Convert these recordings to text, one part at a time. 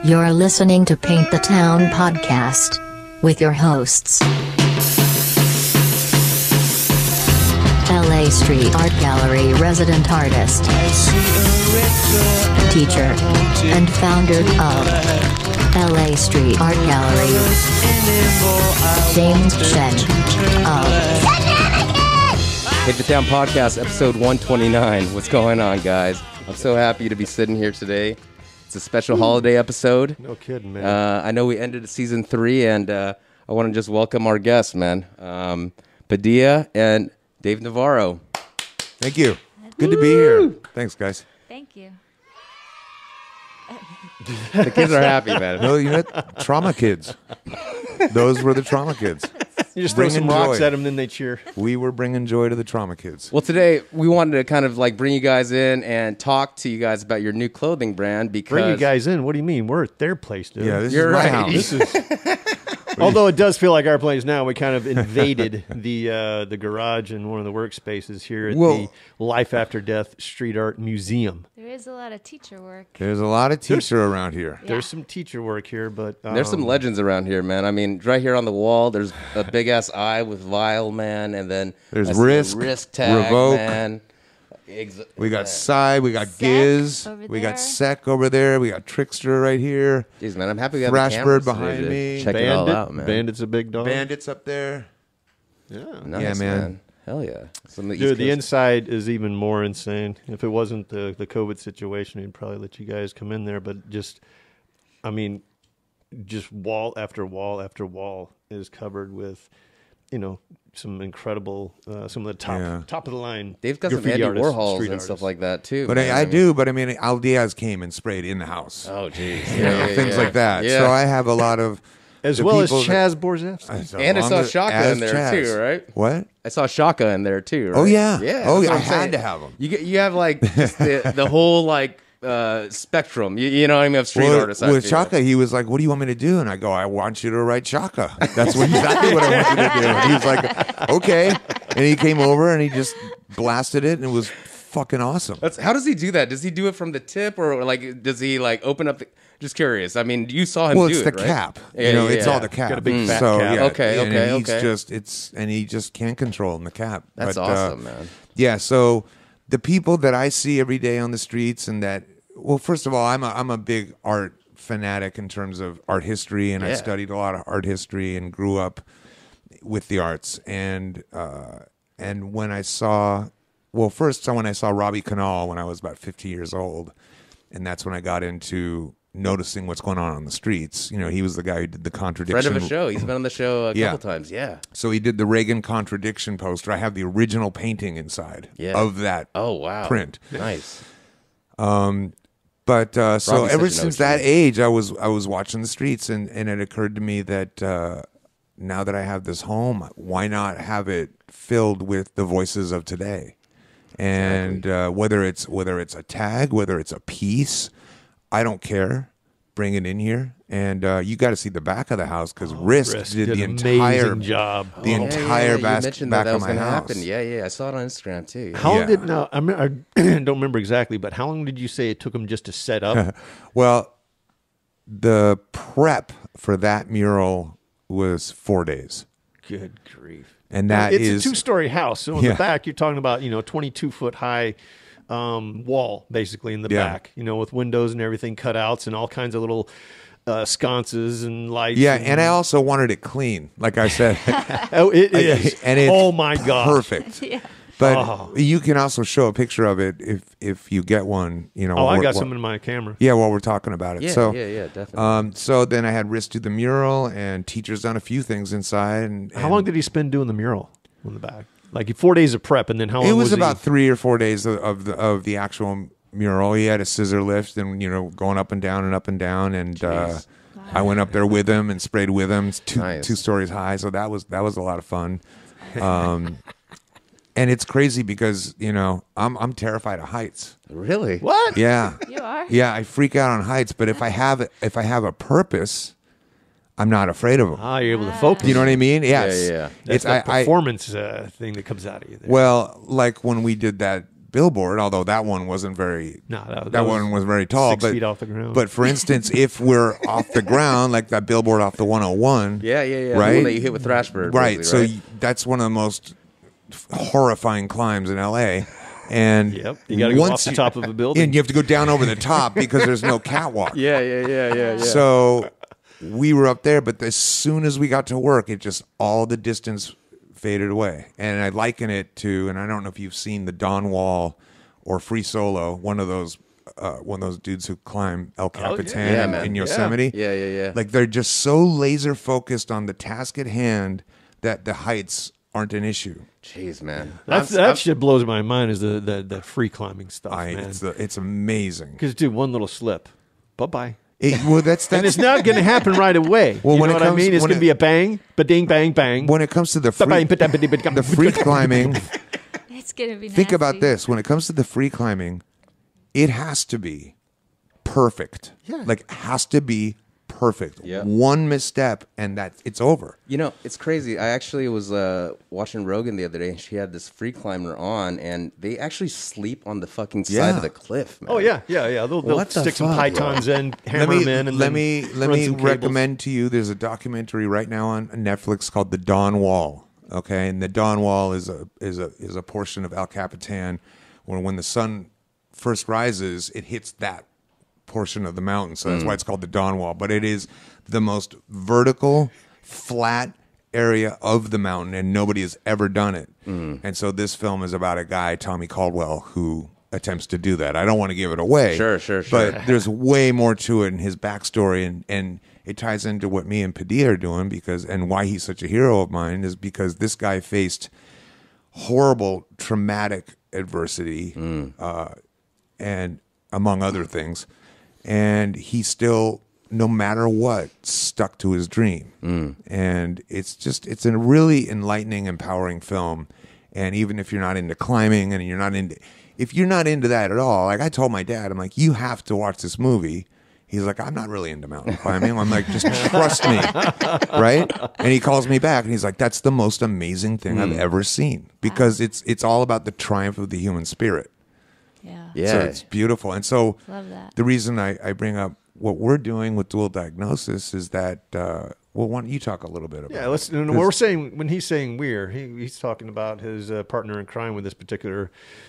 You're listening to Paint the Town podcast with your hosts, LA Street Art Gallery resident artist, teacher, and founder of LA Street Art Gallery, James Shen of Paint the Town podcast, episode 129. What's going on, guys? I'm so happy to be sitting here today. It's a special holiday episode. No kidding, man. I know we ended season 3, and I want to just welcome our guests, man. Padhia and Dave Navarro. Thank you. Good to be here. Thanks, guys. Thank you. The kids are happy, man. No, you had trauma kids. Those were the trauma kids. You just throw some bringing rocks joy. at them, then they cheer. We were bringing joy to the trauma kids. Well, today we wanted to kind of like bring you guys in and talk to you guys about your new clothing brand because... Bring you guys in? What do you mean? We're at their place, dude. Yeah, this You're is my right. house. This is... Although it does feel like our place now, we kind of invaded the garage and one of the workspaces here at the Life After Death Street Art Museum. There is a lot of teacher work. There's a lot of teacher around here. Yeah. There's some teacher work here, but... There's some legends around here, man. I mean, right here on the wall, there's a big-ass eye with Vile, man, and then... There's I see a Risk, tag, Revoke. man. We got Psy, we got Sec Giz, over we got there. Sec over there, we got Trickster right here. Jeez, man, I'm happy we have Thrashbird the cameras behind today to me. check it all out, man. Bandit's a big dog. Bandits up there. Yeah. Nice, Yeah, man. Hell yeah. Some of the Dude, East the Coast- inside is even more insane. If it wasn't the COVID situation, we'd probably let you guys come in there. But just, I mean, just wall after wall after wall is covered with, you know, some incredible, some of the top of the line. They've got some graffiti Andy artists, Warhols street and stuff artists. like that, too. But man. I mean- do, but I mean, Al Diaz came and sprayed in the house. Oh, jeez. You know, things like that. Yeah. So I have a lot of... As the well as people Chaz Borzewski. So And I long saw as- Shaka as in there, Chaz. too, right? What? I saw Shaka in there, too, right? Oh, yeah. Yeah. Oh, that's yeah. what I I'm saying. had to have them. You have, like, just the whole, like, spectrum. You know what I mean? Of street artists. I With feel. Chaka, he was like, "What do you want me to do?" And I go, "I want you to write Chaka." That's exactly what I want you to do. And he was like, "Okay." And he came over and he just blasted it, and it was fucking awesome. How does he do that? Does he do it from the tip, or like does he like open up? Just curious. I mean, you saw him Well, do it's it, the right? cap. Yeah, you know, yeah, it's yeah. all the cap. Got a big fat so, cap. Yeah, Okay, and okay, he's okay. just and he just can't control in the cap. That's But, awesome, man. Yeah. So the people that I see every day on the streets, and that, well, first of all, I'm a big art fanatic in terms of art history, and I Yeah. studied a lot of art history and grew up with the arts. And when I saw, well, first when I saw Robbie Canal when I was about 50 years old, and that's when I got into noticing what's going on the streets. You know, he was the guy who did the contradiction. Friend of a show. He's been on the show a Yeah. couple times. Yeah. So he did the Reagan contradiction poster. I have the original painting inside of that Oh wow. print. Nice. But so Robbie's such ever an since OG. that age, I was watching the streets, and it occurred to me that now that I have this home, why not have it filled with the voices of today? And whether it's a tag, whether it's a piece, I don't care. Bring it in here, and you got to see the back of the house because Risk did the an entire amazing job. the Yeah, entire you back mentioned back that of was my gonna house. happen. Yeah. I saw it on Instagram too. How long Yeah. did now? I don't remember exactly, but how long did you say it took him just to set up? Well, the prep for that mural was 4 days, Good grief! and that it's is a 2-story house. So in Yeah. the back, you're talking about 22-foot high wall, basically in the Yeah. back. With windows and everything, cutouts and all kinds of little sconces and lights. yeah. And I also wanted it clean, like I said. Oh, it is. And it's oh my god, perfect. Yeah. But Oh. you can also show a picture of it if you get one. Oh, I got some in my camera. Yeah, while we're talking about it. Yeah, so yeah, definitely. so then I had Risk do the mural, and teachers done a few things inside. And How long did he spend doing the mural in the back? Like 4 days of prep, and then how long it was he- about 3 or 4 days of the actual mural. He had a scissor lift and going up and down and up and down, and Jeez. I went up there with him and sprayed with him. It's Nice. 2 stories high, so that was a lot of fun. And it's crazy because I'm terrified of heights. Really? What? Yeah, You are? yeah, I freak out on heights. But if I have a purpose, I'm not afraid of them. Ah, you're able to focus. You know what I mean? Yes. yeah. That's It's the performance thing that comes out of you there. well, like when we did that billboard, although that one wasn't very. No, that one was very tall, 6 but feet off the ground. But for instance, if we're off the ground, like that billboard off the 101, Yeah. right, The one that you hit with Thrashbird. right. basically, So that's one of the most horrifying climbs in LA. And Yep, you got to go off once the top of a building. and you have to go down over the top because there's no catwalk. Yeah. So we were up there, but as soon as we got to work, it just all the distance faded away. And I liken it to, and I don't know if you've seen the Don Wall or Free Solo, one of those dudes who climb El Capitan Yeah, man. in Yosemite. Yeah. Like they're just so laser focused on the task at hand that the heights aren't an issue. Jeez, man. That shit blows my mind. Is the free climbing stuff, man? It's amazing. Because dude, one little slip, bye. Well, that's And it's not going to happen right away. Well, you when know it what I comes- mean? It's when going to it- be a bang, ba-ding, bang, bang. when it comes to the free climbing. It's gonna be. Think about nasty. this. When it comes to the free climbing, it has to be perfect. Yeah. Like, has to be perfect. Yeah. One misstep and it's over. You know, it's crazy. I actually was watching Rogan the other day, and she had this free climber on, and they actually sleep on the fucking side Yeah. of the cliff, man. Oh yeah. They'll What the stick some fuck, pythons in, hammer them in, and let then me run some cables. recommend to you. There's a documentary right now on Netflix called The Dawn Wall. Okay, and the Dawn Wall is a portion of El Capitan where when the sun first rises, it hits that portion of the mountain. So that's why it's called the Dawn Wall. But it is the most vertical, flat area of the mountain, and nobody has ever done it. And so this film is about a guy, Tommy Caldwell, who attempts to do that. I don't want to give it away. Sure. But there's way more to it in his backstory, and it ties into what me and Padilla are doing and why he's such a hero of mine is because this guy faced horrible, traumatic adversity, and among other things, and he still, no matter what, stuck to his dream. And it's a really enlightening, empowering film. And even if you're not into climbing and if you're not into that at all, like I told my dad, I'm like, you have to watch this movie. He's like, I'm not really into mountain climbing. I'm like, just trust me, right? And he calls me back, and he's like, that's the most amazing thing I've ever seen because it's all about the triumph of the human spirit. Yeah. So it's beautiful. And so Love that. the reason I bring up what we're doing with dual diagnosis is that, well, why don't you talk a little bit about Yeah, it? listen. When we're saying when he's saying he's talking about his partner in crime with this particular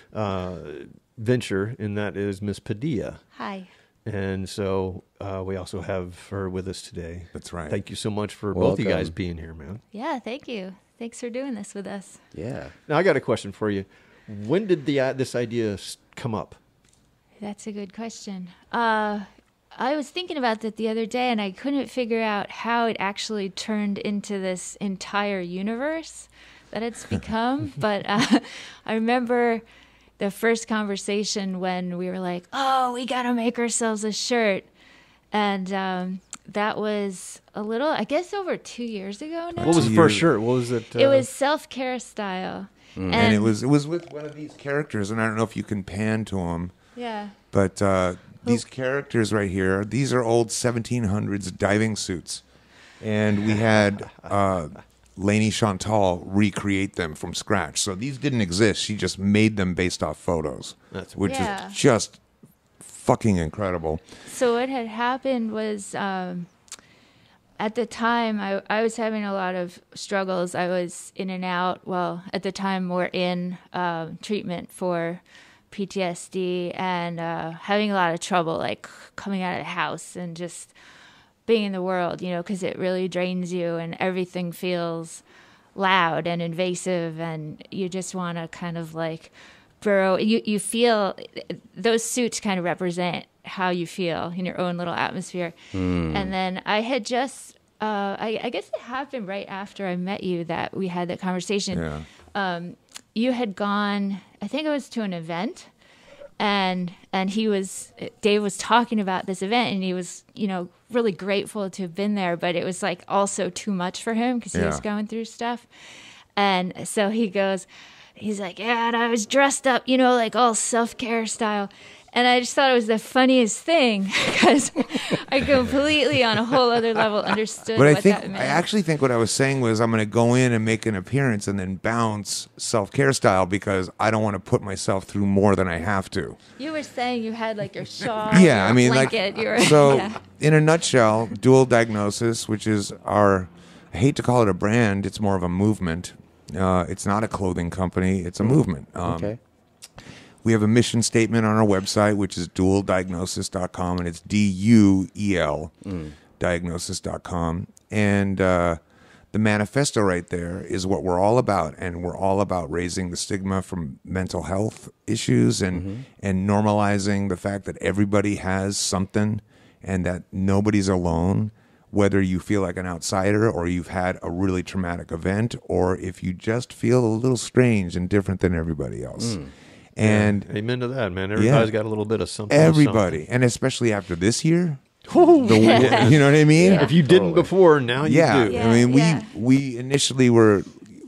venture, and that is Miss Padilla. Hi. And so we also have her with us today. That's right. Thank you so much for both you guys Welcome. being here, man. Yeah. Thank you. Thanks for doing this with us. Yeah. Now I got a question for you. When did this idea come up? That's a good question. I was thinking about that the other day, and I couldn't figure out how it actually turned into this entire universe that it's become. But I remember the first conversation when we were like, oh, we got to make ourselves a shirt. And that was a little, I guess, over 2 years ago now. What was the first shirt? What was it? It was self-care style. And it was with one of these characters, and I don't know if you can pan to them, Yeah. but these characters right here, these are old 1700s diving suits. And we had Lainey Chantal recreate them from scratch. So these didn't exist. She just made them based off photos, which Yeah. is just fucking incredible. So what had happened was at the time I was having a lot of struggles. I was in and out. Well, at the time we're in treatment for PTSD and having a lot of trouble, like coming out of the house and just being in the world, because it really drains you and everything feels loud and invasive and you just want to kind of like burrow. You feel those suits kind of represent how you feel in your own little atmosphere. And then I had just, I guess it happened right after I met you that we had that conversation. Yeah. You had gone, I think it was to an event, and Dave was talking about this event, and he was, really grateful to have been there, but it was like also too much for him because he was going through stuff. And so he's like, yeah, and I was dressed up, like all self-care style. And I just thought it was the funniest thing because I completely, on a whole other level, understood But what that meant. I actually think what I was saying was I'm going to go in and make an appearance and then bounce self-care style because I don't want to put myself through more than I have to. You were saying you had like your shawl, Yeah, I mean, blanket. In a nutshell, Duel Diagnosis, which is I hate to call it a brand, it's more of a movement. It's not a clothing company, it's a movement. Okay. We have a mission statement on our website, which is dueldiagnosis.com, and it's DUEL, diagnosis.com. And the manifesto right there is what we're all about, and we're all about raising the stigma from mental health issues and normalizing the fact that everybody has something and that nobody's alone, whether you feel like an outsider or you've had a really traumatic event or if you just feel a little strange and different than everybody else. And amen to that, man. Everybody's got a little bit of something. Everybody, and especially after this year, you know what I mean? If you didn't before, now you do. Yeah. I mean, we initially were,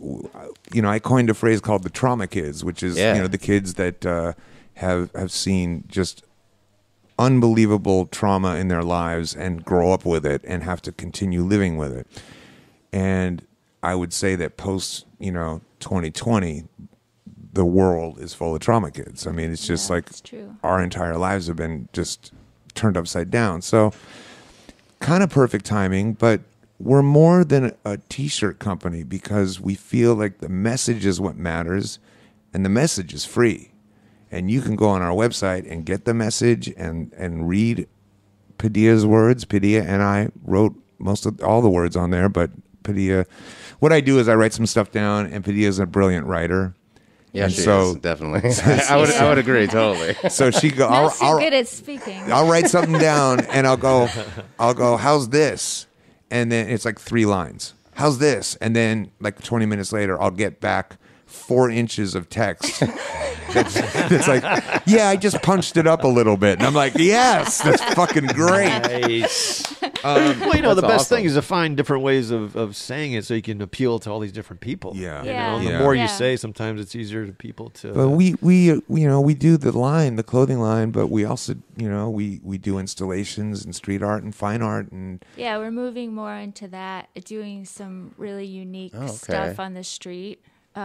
I coined a phrase called the trauma kids, which is the kids that have seen just unbelievable trauma in their lives and grow up with it and have to continue living with it. And I would say that post 2020. The world is full of trauma kids. I mean, it's just it's true. Our entire lives have been just turned upside down. So kind of perfect timing, but we're more than a t-shirt company because we feel like the message is what matters and the message is free. And you can go on our website and get the message and read Padhia's words. Padhia and I wrote all the words on there, but Padhia, what I do is I write some stuff down and Padhia's a brilliant writer. Yeah, she is, definitely. I would agree totally. So she go. Not so good at speaking. I'll write something down and I'll go. How's this? And then it's like 3 lines. How's this? And then like 20 minutes later, I'll get back 4 inches of text. That's like, yeah, I just punched it up a little bit, and I'm like, yes, that's fucking great. Nice. Well, the best thing is to find different ways of saying it so you can appeal to all these different people. Yeah. The more you say, sometimes it's easier to people to. But we do the clothing line, but we also we do installations and street art and fine art and. Yeah, we're moving more into that, doing some really unique stuff on the street.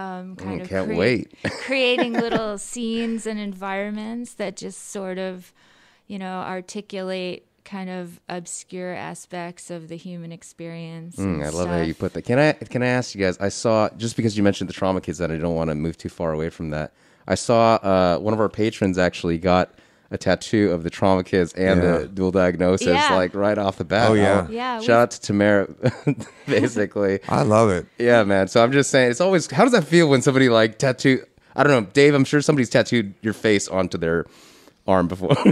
Creating little scenes and environments that just sort of, articulate kind of obscure aspects of the human experience. I love how you put that. Can I ask you guys? I saw, just because you mentioned the trauma kids, that I don't want to move too far away from that. I saw one of our patrons actually got a tattoo of the trauma kids and the dual diagnosis, like right off the bat. Oh yeah, shout out to Tamara, basically. I love it. Yeah, man. So I'm just saying, it's always, how does that feel when somebody like tattoo? I don't know, Dave. I'm sure somebody's tattooed your face onto their arm before. But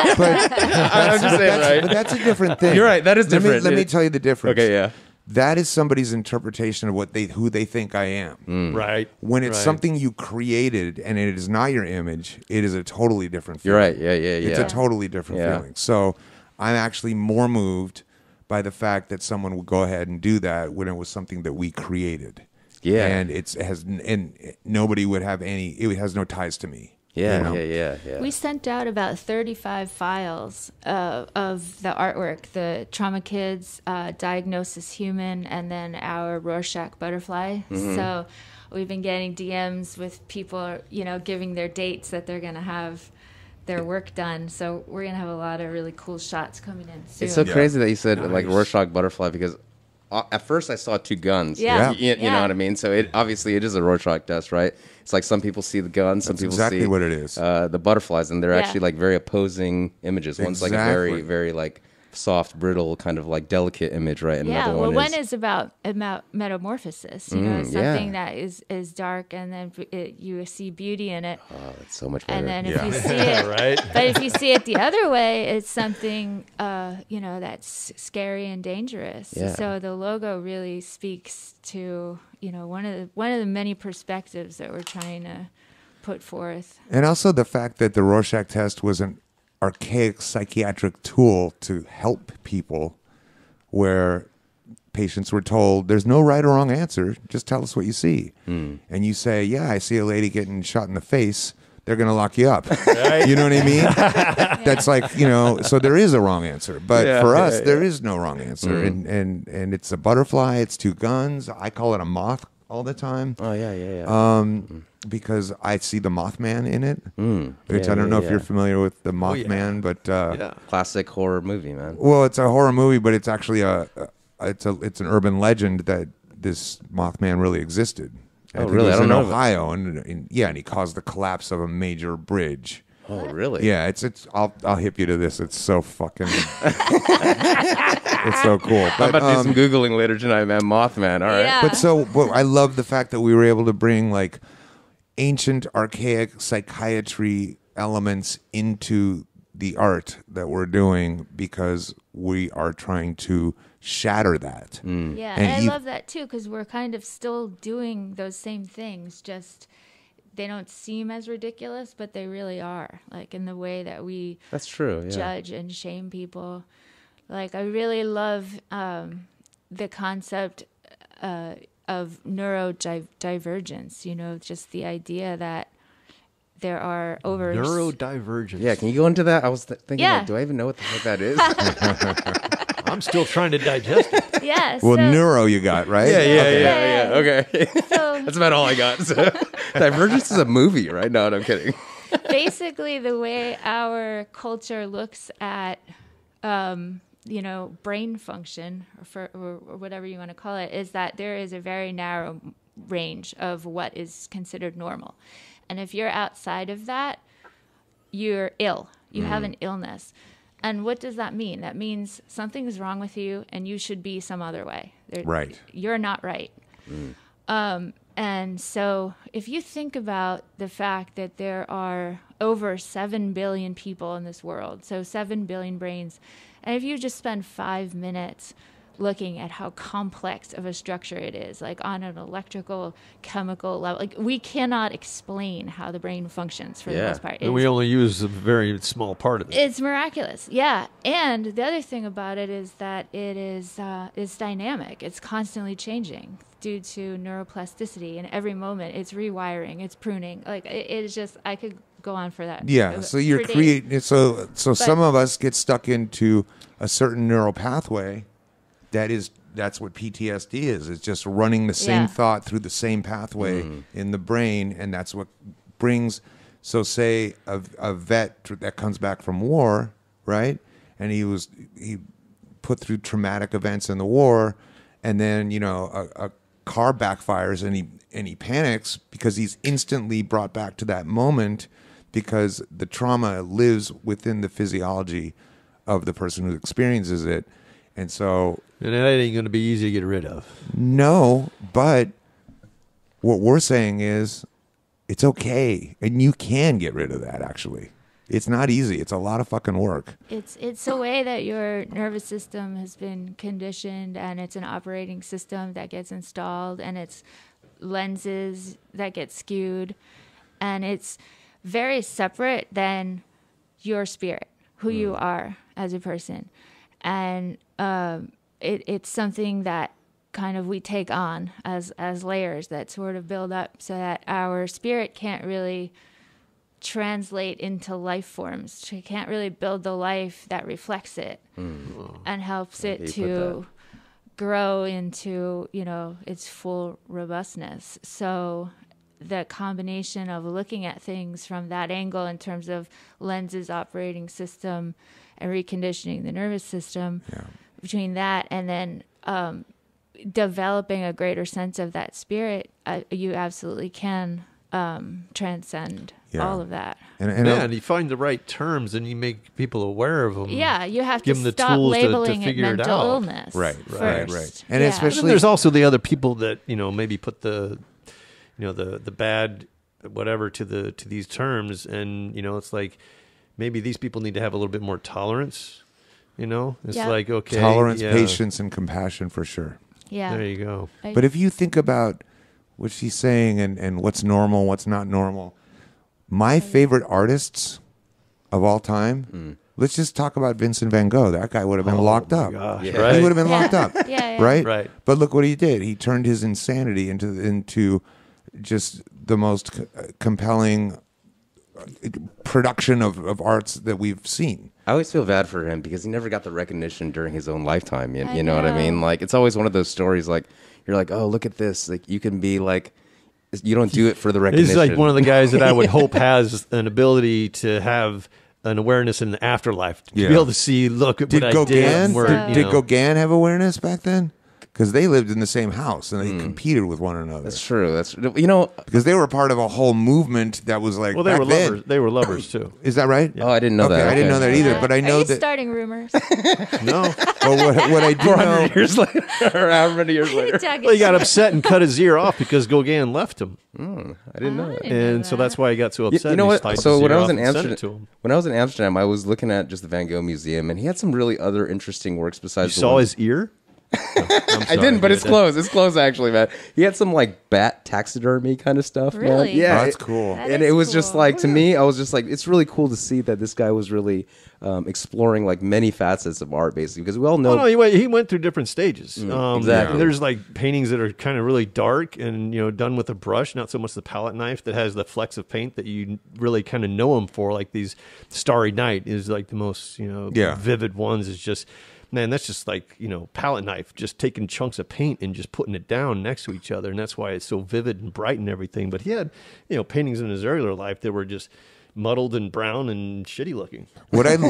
I'm just saying, right? But that's a different thing. You're right. That is different. Let me tell you the difference. Okay, yeah. That is somebody's interpretation of who they think I am. Right. When it's something you created and it is not your image, it is a totally different feeling. You're right. Yeah. It's a totally different feeling. So I'm actually more moved by the fact that someone would go ahead and do that when it was something that we created. Yeah. And nobody would have it has no ties to me. Yeah. We sent out about 35 files of the artwork, the Trauma Kids, Diagnosis Human, and then our Rorschach Butterfly. Mm-hmm. So we've been getting DMs with people, giving their dates that they're going to have their work done. So we're going to have a lot of really cool shots coming in soon. It's so crazy that you said like Rorschach Butterfly because at first I saw 2 guns. Yeah. You know what I mean? So it is a Rorschach test, right? It's like some people see the guns, some people exactly see what it is. The butterflies, and they're actually like very opposing images. One's like a very, very like soft, brittle, kind of like delicate image, right? And another one is about metamorphosis, something that is dark, and then you see beauty in it. Oh, that's so much better. And then if you see it, right? But if you see it the other way, it's something that's scary and dangerous. Yeah. So the logo really speaks to one of the many perspectives that we're trying to put forth. And also the fact that the Rorschach test was an archaic psychiatric tool to help people where patients were told there's no right or wrong answer, just tell us what you see. And you say, I see a lady getting shot in the face, they're going to lock you up. You know what I mean? That's like, you know, so there is a wrong answer. But for us, there is no wrong answer. And it's a butterfly. It's two guns. I call it a moth all the time. Oh, yeah. Because I see the Mothman in it, which I don't know if you're familiar with the Mothman, but classic horror movie, man. Well, it's a horror movie, but it's actually it's an urban legend that this Mothman really existed. Oh, really? I don't know. In Ohio, and he caused the collapse of a major bridge. Oh, really? Yeah, it's. I'll hip you to this. It's so fucking. It's so cool. But, I'm about to do some Googling later tonight, man. Mothman. All right. Yeah. But I love the fact that we were able to bring like ancient, archaic psychiatry elements into the art that we're doing because we are trying to shatter that. Yeah, and I love that too because we're kind of still doing those same things, just they don't seem as ridiculous, but they really are, like in the way that we That's true, yeah. judge and shame people. Like I really love the concept of neurodivergence, you know, just the idea that there are neurodivergence. Yeah, can you go into that? I was thinking, Yeah. like, do I even know what the heck that is? I'm still trying to digest it. Yeah. Well, so, neuro you got, right? Yeah. Okay. So That's about all I got. So, Divergence is a movie, right? No, I'm kidding. basically, the way our culture looks at, you know, brain function or whatever you want to call it, is that there is a very narrow range of what is considered normal. And if you're outside of that, you're ill. You have an illness. And what does that mean? That means something is wrong with you and you should be some other way. Right. You're not right. And so if you think about the fact that there are over 7 billion people in this world, so 7 billion brains, and if you just spend 5 minutes looking at how complex of a structure it is, like on an electrical, chemical level, like we cannot explain how the brain functions for the most part. And we only use a very small part of it. It's miraculous, yeah. And the other thing about it is that it is it's dynamic. It's constantly changing due to neuroplasticity, and every moment it's rewiring, it's pruning. Like it is just, I could go on for that. Yeah. So you're creating. So some of us get stuck into a certain neural pathway. That's what PTSD is. It's just running the same thought through the same pathway in the brain, and that's what brings. So, say a vet that comes back from war, right? And he put through traumatic events in the war, and then a car backfires, and he panics because he's instantly brought back to that moment because the trauma lives within the physiology of the person who experiences it, and so. And that ain't going to be easy to get rid of. No, but what we're saying is it's okay. And you can get rid of that, actually. It's not easy. It's a lot of fucking work. It's a way that your nervous system has been conditioned, and it's an operating system that gets installed, and it's lenses that get skewed. And it's very separate than your spirit, who you are as a person. And it's something that kind of we take on as layers that sort of build up so that our spirit can't really translate into life forms. She can't really build the life that reflects it and helps it to grow into, its full robustness. So the combination of looking at things from that angle in terms of lenses, operating system, and reconditioning the nervous system, between that and then developing a greater sense of that spirit, you absolutely can transcend all of that. And you find the right terms and you make people aware of them. Yeah, you have give to them the stop tools labeling to it figure it mental out. illness. Right. And And especially there's also the other people that maybe put the bad whatever to these terms, and it's like maybe these people need to have a little bit more tolerance. It's like, okay, tolerance, patience, and compassion for sure. Yeah, there you go. But if you think about what she's saying and what's normal, what's not normal, my favorite artists of all time, let's just talk about Vincent van Gogh. That guy would have been locked up. Gosh, Yeah. right? He would have been locked up. Right? Right. But look what he did. He turned his insanity into just the most compelling production of arts that we've seen. I always feel bad for him because he never got the recognition during his own lifetime. You know what I know. mean? Like, it's always one of those stories. Like, you're like, oh, look at this. Like, you can be like, you don't do it for the recognition. He's like one of the guys that I would hope has an ability to have an awareness in the afterlife to be able to see. Look at what I did. Did Gauguin have awareness back then? Because they lived in the same house and they competed with one another. That's true. Because they were part of a whole movement that was like. Well, they were then, lovers. They were lovers too. Is that right? Oh, I didn't know that. I didn't know that either. But I know Are you that. starting rumors? No. Well, what I do know. 400 years later, or however many years later. Well, he got upset and cut his ear off because Gauguin left him, I didn't know that. and so that's why he got so upset. You know and he what? sliced So his when ear I was off in and sent it to Amsterdam, I was looking at just the Van Gogh Museum, and he had some really other interesting works You besides. saw his ear? I didn't, but it's close. It's close, actually, man. He had some like bat taxidermy kind of stuff. Really? Man. Yeah, Oh, that's cool. And it was just like, to me, I was just like, it's really cool to see that this guy was really exploring like many facets of art, basically, because we all know. Oh, no, he went through different stages. exactly. There's like paintings that are kind of really dark and done with a brush, not so much the palette knife that has the flecks of paint that you really kind of know him for. Like these Starry Night is like the most vivid ones. Is just. Man, that's just like, palette knife, just taking chunks of paint and just putting it down next to each other. And that's why it's so vivid and bright and everything. But he had, paintings in his earlier life that were just muddled and brown and shitty looking. What I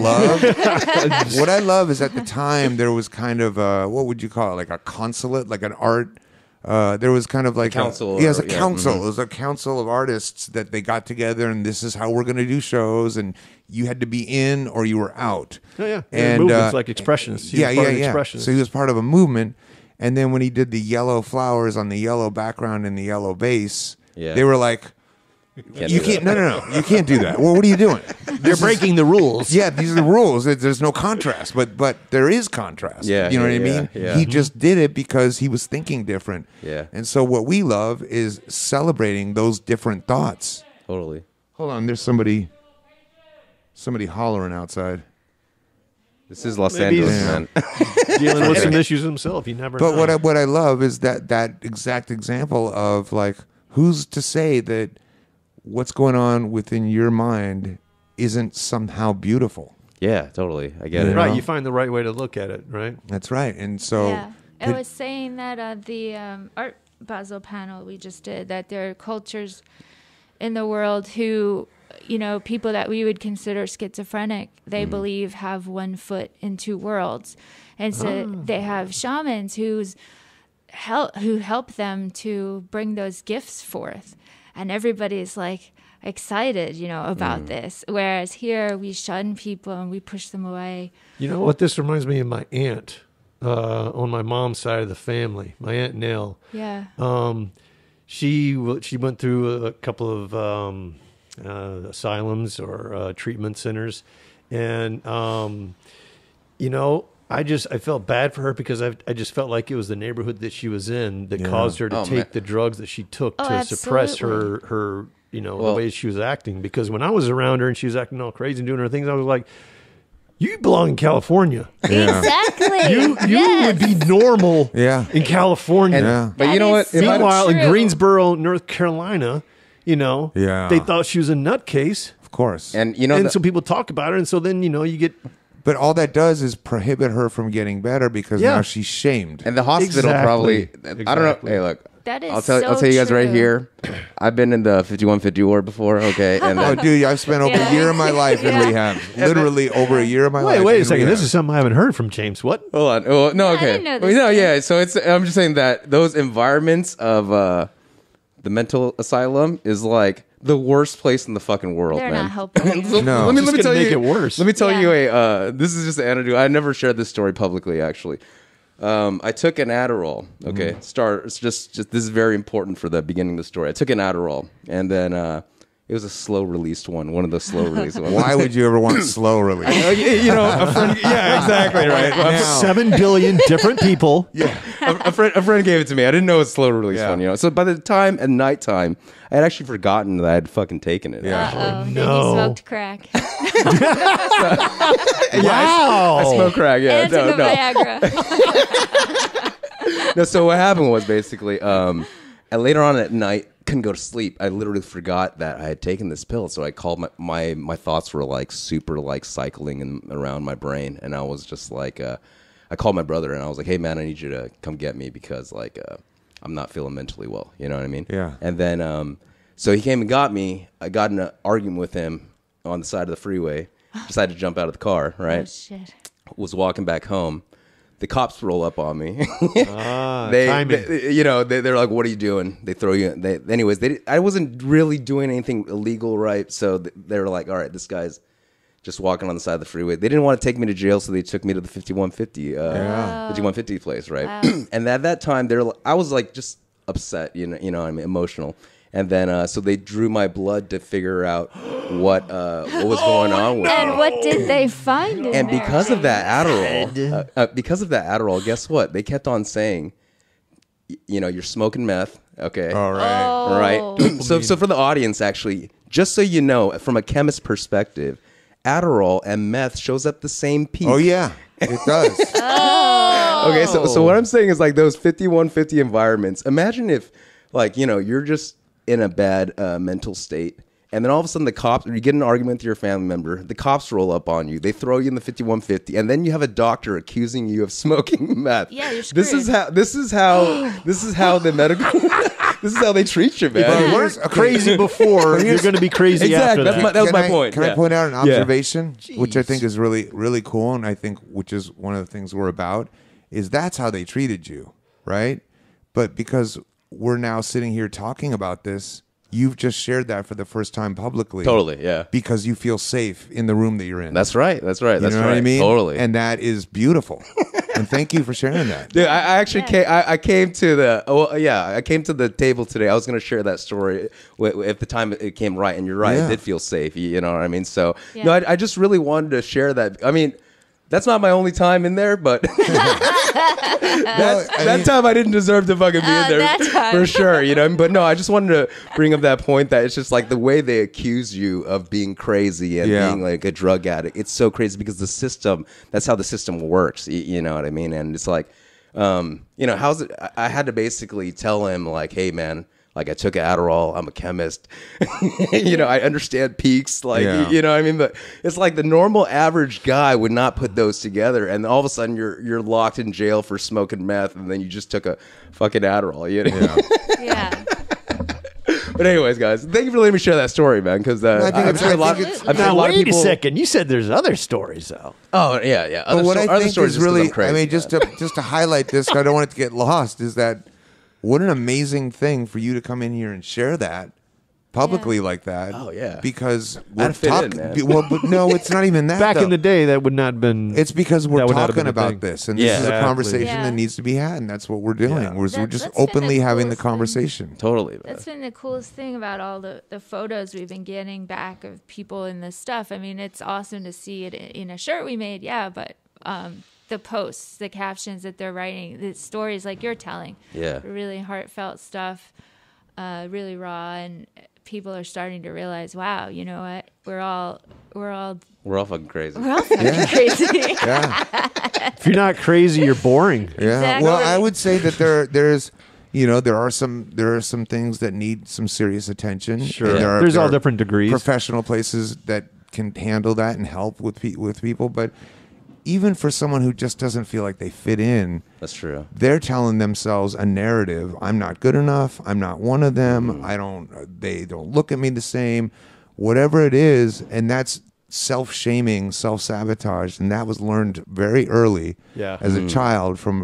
love is at the time there was kind of what would you call it? Like a consulate, like an art. There was kind of like council. It was a council. It was a council of artists that they got together, and this is how we're going to do shows, and you had to be in or you were out. Oh, yeah. And movements like expressionists. He was part of expressionists. So he was part of a movement, and then when he did the yellow flowers on the yellow background and the yellow base, they were like, "You can't. No. You can't do that. Well, what are you doing? They're breaking the rules." Yeah, these are the rules. There's no contrast, but there is contrast. Yeah, you know what I mean. yeah. He just did it because he was thinking different. Yeah. And so what we love is celebrating those different thoughts. Totally. Hold on, there's somebody hollering outside. This is Los Maybe Angeles, he's- man. Dealing with some issues himself. You never But know. what I love is that exact example of like, who's to say that what's going on within your mind isn't somehow beautiful? Yeah, totally. I get it. Right, you find the right way to look at it, right? That's right. And so Yeah. I was saying that the Art Basel panel we just did, that there are cultures in the world who, people that we would consider schizophrenic, they believe have one foot in two worlds. And so they have shamans who help them to bring those gifts forth. And everybody's like excited, about this. Whereas here we shun people and we push them away. You know what? This reminds me of my aunt on my mom's side of the family, my Aunt Nell. Yeah. She went through a couple of asylums or treatment centers, and I felt bad for her because I just felt like it was the neighborhood that she was in that caused her to take the drugs that she took to suppress her the way she was acting. Because when I was around her and she was acting all crazy and doing her things, I was like, you belong in California. Exactly. You would be normal in California. But you know what? Meanwhile, in true. Greensboro, North Carolina, they thought she was a nutcase. of course. And So people talk about her, and so then you get. But all that does is prohibit her from getting better because now she's shamed. And the hospital Exactly. probably. I don't know. Hey, look. That is I'll tell so you guys right true. here. I've been in the 5150 ward before. Okay, and Oh, dude, I've spent over a year of my life in rehab. Literally over a year of my life. Wait a in second. rehab. This is something I haven't heard from James. What? hold on. Oh, no, okay. didn't know this. No, yeah. So I'm just saying that those environments of the mental asylum is like the worst place in the fucking world, They're man. not helping you. No. let me Just tell gonna you. make it worse. Let me tell Yeah. you a. This is just an anecdote. I never shared this story publicly, actually. I took an Adderall. Okay, It's just this is very important for the beginning of the story. I took an Adderall, and then it was a slow released one of the slow released ones. Why would you ever want slow release? A friend, yeah, exactly, right. Now. 7 billion different people. A friend gave it to me. I didn't know it was a slow release Yeah. one, So by the time at nighttime, I had actually forgotten that I had fucking taken it. Yeah. Uh-oh. Then No. you smoked crack. Wow. I smoked crack. Yeah, And took a no. Viagra. No, so what happened was basically, later on at night, couldn't go to sleep. I literally forgot that I had taken this pill. So I called my thoughts were like super like cycling around my brain. And I was just like, I called my brother and I was like, hey man, I need you to come get me because like, I'm not feeling mentally well. You know what I mean? Yeah. And then, so he came and got me. I got in an argument with him on the side of the freeway. Decided to jump out of the car, right? Oh, shit. Was walking back home. The cops roll up on me. Timing. They're like, "What are you doing?" They throw you. I wasn't really doing anything illegal, right? So they were like, "All right, this guy's just walking on the side of the freeway." They didn't want to take me to jail, so they took me to the 5150 place, right? Wow. And at that time, I was like just upset, I mean, emotional. And then, so they drew my blood to figure out what was going on with me. And what did they find in And there? because of that Adderall, guess what? They kept on saying, you're smoking meth, okay? All right. Oh. Right? So for the audience, actually, just so you know, from a chemist's perspective, Adderall and meth shows up the same peak. Oh yeah, it does. Okay, so what I'm saying is like those 5150 environments. Imagine if, like, you're just in a bad mental state, and then all of a sudden the cops, or you get in an argument with your family member, the cops roll up on you, they throw you in the 5150, and then you have a doctor accusing you of smoking meth. Yeah, you're screwed. This is how the medical this is how they treat you, man. If you weren't crazy before, you're going to be crazy after Exactly. that. That was my point. Can I Yeah. point out an Yeah. observation, which I think is really, really cool, and I think which is one of the things we're about, is that's how they treated you, right? But because we're now sitting here talking about this, you've just shared that for the first time publicly. Totally, yeah. Because you feel safe in the room that you're in. That's right. That's right. You That's know right. what I mean? Totally. And that is beautiful. And thank you for sharing that. Dude, I actually I came to the table today. I was going to share that story at the time it came right, and you're right. Yeah. It did feel safe. You know what I mean? So Yeah. no, I just really wanted to share that. I mean, that's not my only time in there, but that time I didn't deserve to fucking be in there that time. for sure. But no, I just wanted to bring up that point that it's just like the way they accuse you of being crazy and being like a drug addict. It's so crazy because the system. That's how the system works. You know what I mean? And it's like, how's it? I had to basically tell him like, hey man. Like I took Adderall. I'm a chemist. I understand peaks. Like, you know what I mean? But it's like the normal average guy would not put those together. And all of a sudden you're locked in jail for smoking meth. And then you just took a fucking Adderall. Yeah. But anyways, guys, thank you for letting me share that story, man. Because I've heard a lot of Wait people. a second. You said there's other stories, though. Oh, yeah. But what I other think stories is really, crazy. I mean, just to highlight this, I don't want it to get lost, is that what an amazing thing for you to come in here and share that publicly like that. Oh, yeah. Because I'd we're fit in, talking. man. Well, but no, it's not even that. Back though. in the day, that would not have been. It's because we're that would not have talking been a about thing. this, and Yeah. this is a Exactly. conversation Yeah. that needs to be had, and that's what we're doing. Yeah. We're just That's been openly the having the coolest thing. conversation. Totally, man. That's been the coolest thing about all the photos we've been getting back of people in this stuff. I mean, it's awesome to see it in a shirt we made, but the posts, the captions that they're writing, the stories like you're telling, really heartfelt stuff, really raw, and people are starting to realize, wow, you know what? We're all fucking crazy. fucking crazy. Yeah, If you're not crazy, you're boring. yeah. Exactly. Well, I would say that there's. There are some things that need some serious attention. Sure. And There's there all are different degrees. Professional places that can handle that and help with people, but even for someone who just doesn't feel like they fit in, That's true. they're telling themselves a narrative. I'm not good enough. I'm not one of them. They don't look at me the same. Whatever it is, and that's self-shaming, self-sabotage, and that was learned very early as a child from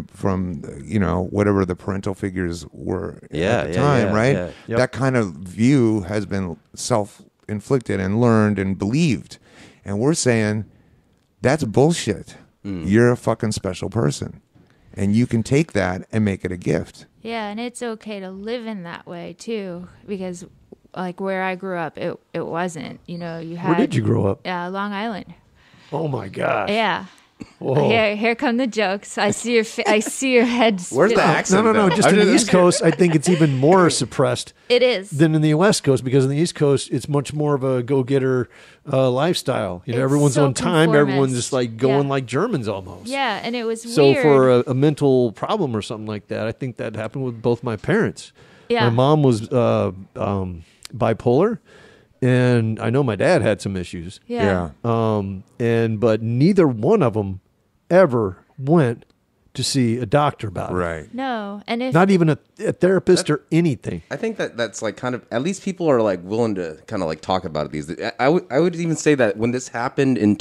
whatever the parental figures were at the time, right? Yeah. Yep. That kind of view has been self-inflicted and learned and believed. And we're saying that's bullshit. You're a fucking special person. And you can take that and make it a gift. Yeah, and it's okay to live in that way too, because like where I grew up, it wasn't. You had. Where did you grow up? Long Island. Oh my gosh. Yeah. Whoa. Here come the jokes. I see your head. Where's the spin. accent? No. though? Just in the East Coast, I think it's even more suppressed It is. than in the West Coast, because in the East Coast, it's much more of a go-getter lifestyle. It's everyone's so on time. Everyone's conformist. just like going Yeah. like Germans almost. Yeah, and it was So weird. for a mental problem or something like that, I think that happened with both my parents. Yeah. My mom was bipolar, and I know my dad had some issues. Yeah. But neither one of them ever went to see a doctor about it. Right. No. And if Not even a therapist or anything. I think that's like kind of, at least people are like willing to kind of like talk about it these days. I would even say that when this happened in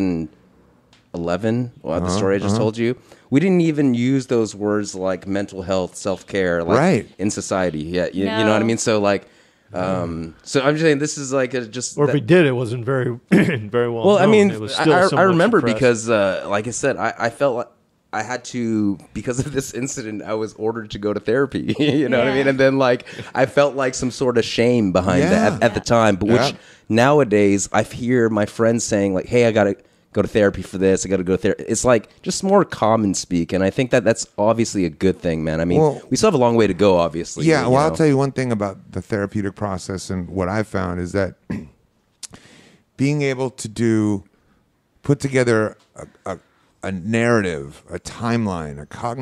2011, the story I just told you, we didn't even use those words like mental health, self-care, like Right. in society yet. You know what I mean? So like, so I'm just saying this is like just, Or if we did, it wasn't very very well. well, I known. mean, It was still I somewhat remember suppressed. because, like I said, I felt like I had to, because of this incident, I was ordered to go to therapy. You know what I Yeah. mean? And then, like, I felt like some sort of shame behind Yeah. that at the time. But which nowadays, I hear my friends saying, like, hey, I got to go to therapy for this. I got to go to therapy. It's like just more common speak. And I think that that's obviously a good thing, man. I mean, Well, we still have a long way to go, obviously. Yeah, you well, know? I'll tell you one thing about the therapeutic process and what I've found is that being able to put together a narrative, a timeline,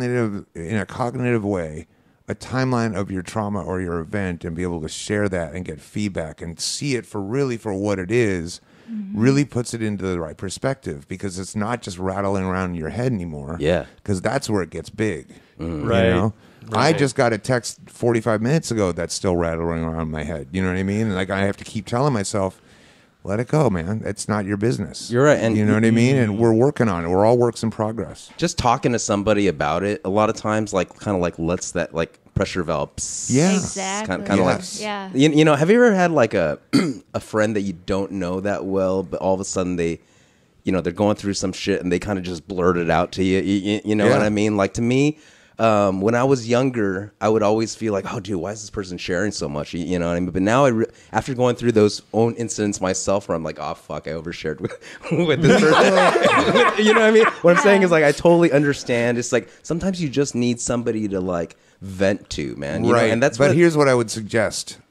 in a cognitive way, a timeline of your trauma or your event, and be able to share that and get feedback and see it for what it is, really puts it into the right perspective, because it's not just rattling around in your head anymore. Yeah. Because that's where it gets big. Right. You know? I Right. just got a text 45 minutes ago that's still rattling around in my head. You know what I mean? And like I have to keep telling myself, let it go, man. It's not your business. You're right, and you know what I mean? And we're working on it. We're all works in progress. Just talking to somebody about it, a lot of times, like, kind of like lets that, like, pressure valve. Yeah. Exactly. Kind of Yes. Yeah. You know, have you ever had like a friend that you don't know that well, but all of a sudden they, you know, they're going through some shit and they kind of just blurt it out to you? You know what Yeah. I mean? Like, to me, when I was younger, I would always feel like, oh, dude, why is this person sharing so much? You know what I mean? But now, after going through those own incidents myself, where I'm like, oh, fuck, I overshared with this person. You know what I mean? What I'm saying is, like, I totally understand. It's like, sometimes you just need somebody to, like, vent to, man. You know? Right. And that's but what, here's what I would suggest.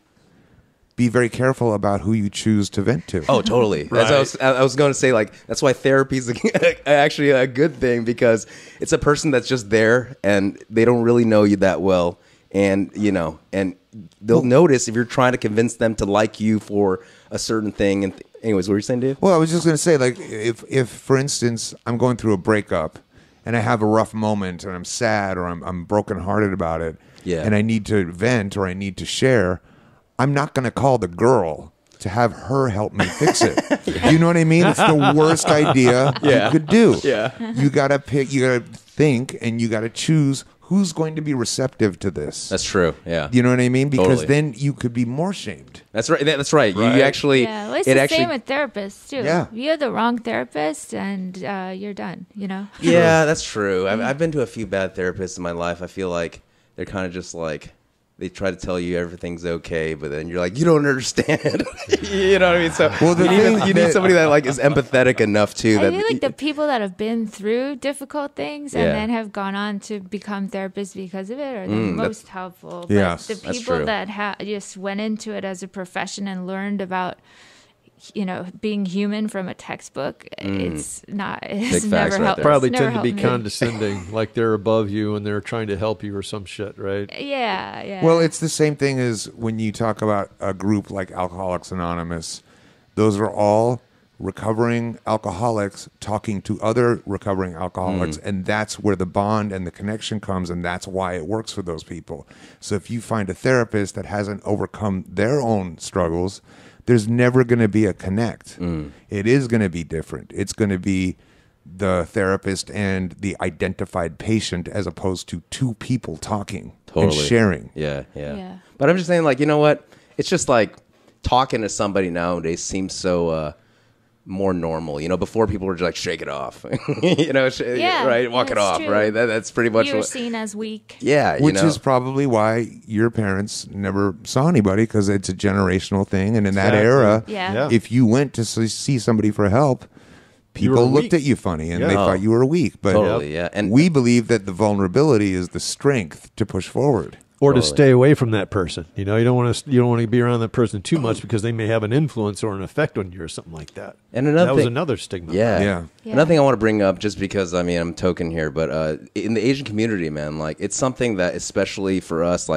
Be very careful about who you choose to vent to. oh, totally. That's what I was going to say, like, that's why therapy is actually a good thing, because it's a person that's just there and they don't really know you that well. And, you know, and they'll notice if you're trying to convince them to like you for a certain thing. And anyways, what were you saying, Dave? Well, I was just going to say, like, if, for instance, I'm going through a breakup and I have a rough moment and I'm sad or I'm brokenhearted about it, Yeah. and I need to vent or I need to share, I'm not going to call the girl to have her help me fix it. Do you know what I mean? It's the worst idea you could do. Yeah. You got to pick, you got to think, and you got to choose who's going to be receptive to this. That's true. Yeah. You know what I mean? Because Totally. then you could be more shamed. That's right. That's right. You Right. actually, Yeah, well, it's it the actually, same with therapists too. Yeah. You're the wrong therapist, and you're done. You know. yeah, that's true. I've been to a few bad therapists in my life. I feel like they're kind of just like, they try to tell you everything's okay, but then you're like, you don't understand. You know what I mean? So Well, the you thing need that- somebody that like is empathetic enough too. I That feel like the people that have been through difficult things and Yeah. then have gone on to become therapists because of it are the most helpful. But Yes, the that's people true. that just went into it as a profession and learned about, you know, being human from a textbook, it's not. It's Big facts never right helped. there. Probably it's never tend to be helped me. condescending, like they're above you and they're trying to help you or some shit, right? Yeah, yeah. Well, it's the same thing as when you talk about a group like Alcoholics Anonymous. Those are all recovering alcoholics talking to other recovering alcoholics, and that's where the bond and the connection comes, and that's why it works for those people. So if you find a therapist that hasn't overcome their own struggles, there's never going to be a connect. It is going to be different. It's going to be the therapist and the identified patient as opposed to two people talking and sharing. Yeah. Yeah. But I'm just saying, like, you know what? It's just like talking to somebody nowadays seems so more normal. You know, before people were just like, shake it off. You know, Yeah, right? Walk it that's off, true. right? That's pretty much You're what. seen as weak. Yeah, you Which know. is probably why your parents never saw anybody, because it's a generational thing. And in that Exactly. era, Yeah. if you went to see somebody for help, You were people looked weak. at you funny and Yeah. they thought you were weak. But Totally, yeah. And we believe that the vulnerability is the strength to push forward. Or to Totally. stay away from that person. You know, you don't want to be around that person too much because they may have an influence or an effect on you or something like that. And another that was thing- another stigma. Yeah. Yeah. Yeah. Another thing I want to bring up, just because, I mean, I'm token here, but in the Asian community, man, like, it's something that, especially for us, like,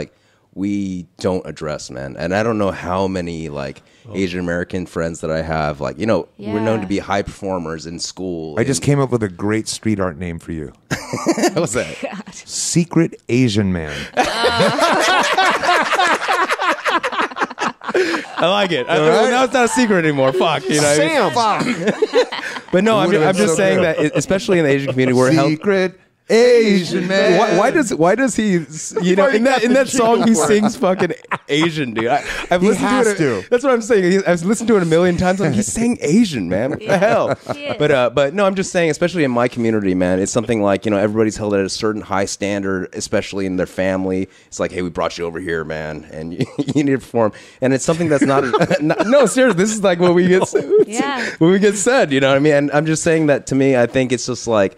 we don't address, man. And I don't know how many like Asian American friends that I have, like, you know, we're known to be high performers in school. I just came up with a great street art name for you. What's that? God. Secret Asian Man. I like it. Well, now it's not a secret anymore. Fuck, you know. Sam. But no, I'm just so saying good. that, especially in the Asian community, we're held. Secret Asian Man. Why does he, you know, in that song he sings fucking Asian, dude. I've listened has to it. to. That's what I'm saying. I've listened to it a million times. Like, he's saying Asian, man. What the hell? But no, I'm just saying, especially in my community, man, it's something like, you know, everybody's held at a certain high standard, especially in their family. It's like, hey, we brought you over here, man, and you need to perform. And it's something that's not, no, seriously, this is like what we get, when we get said, you know what I mean? And I'm just saying that, to me, I think it's just like,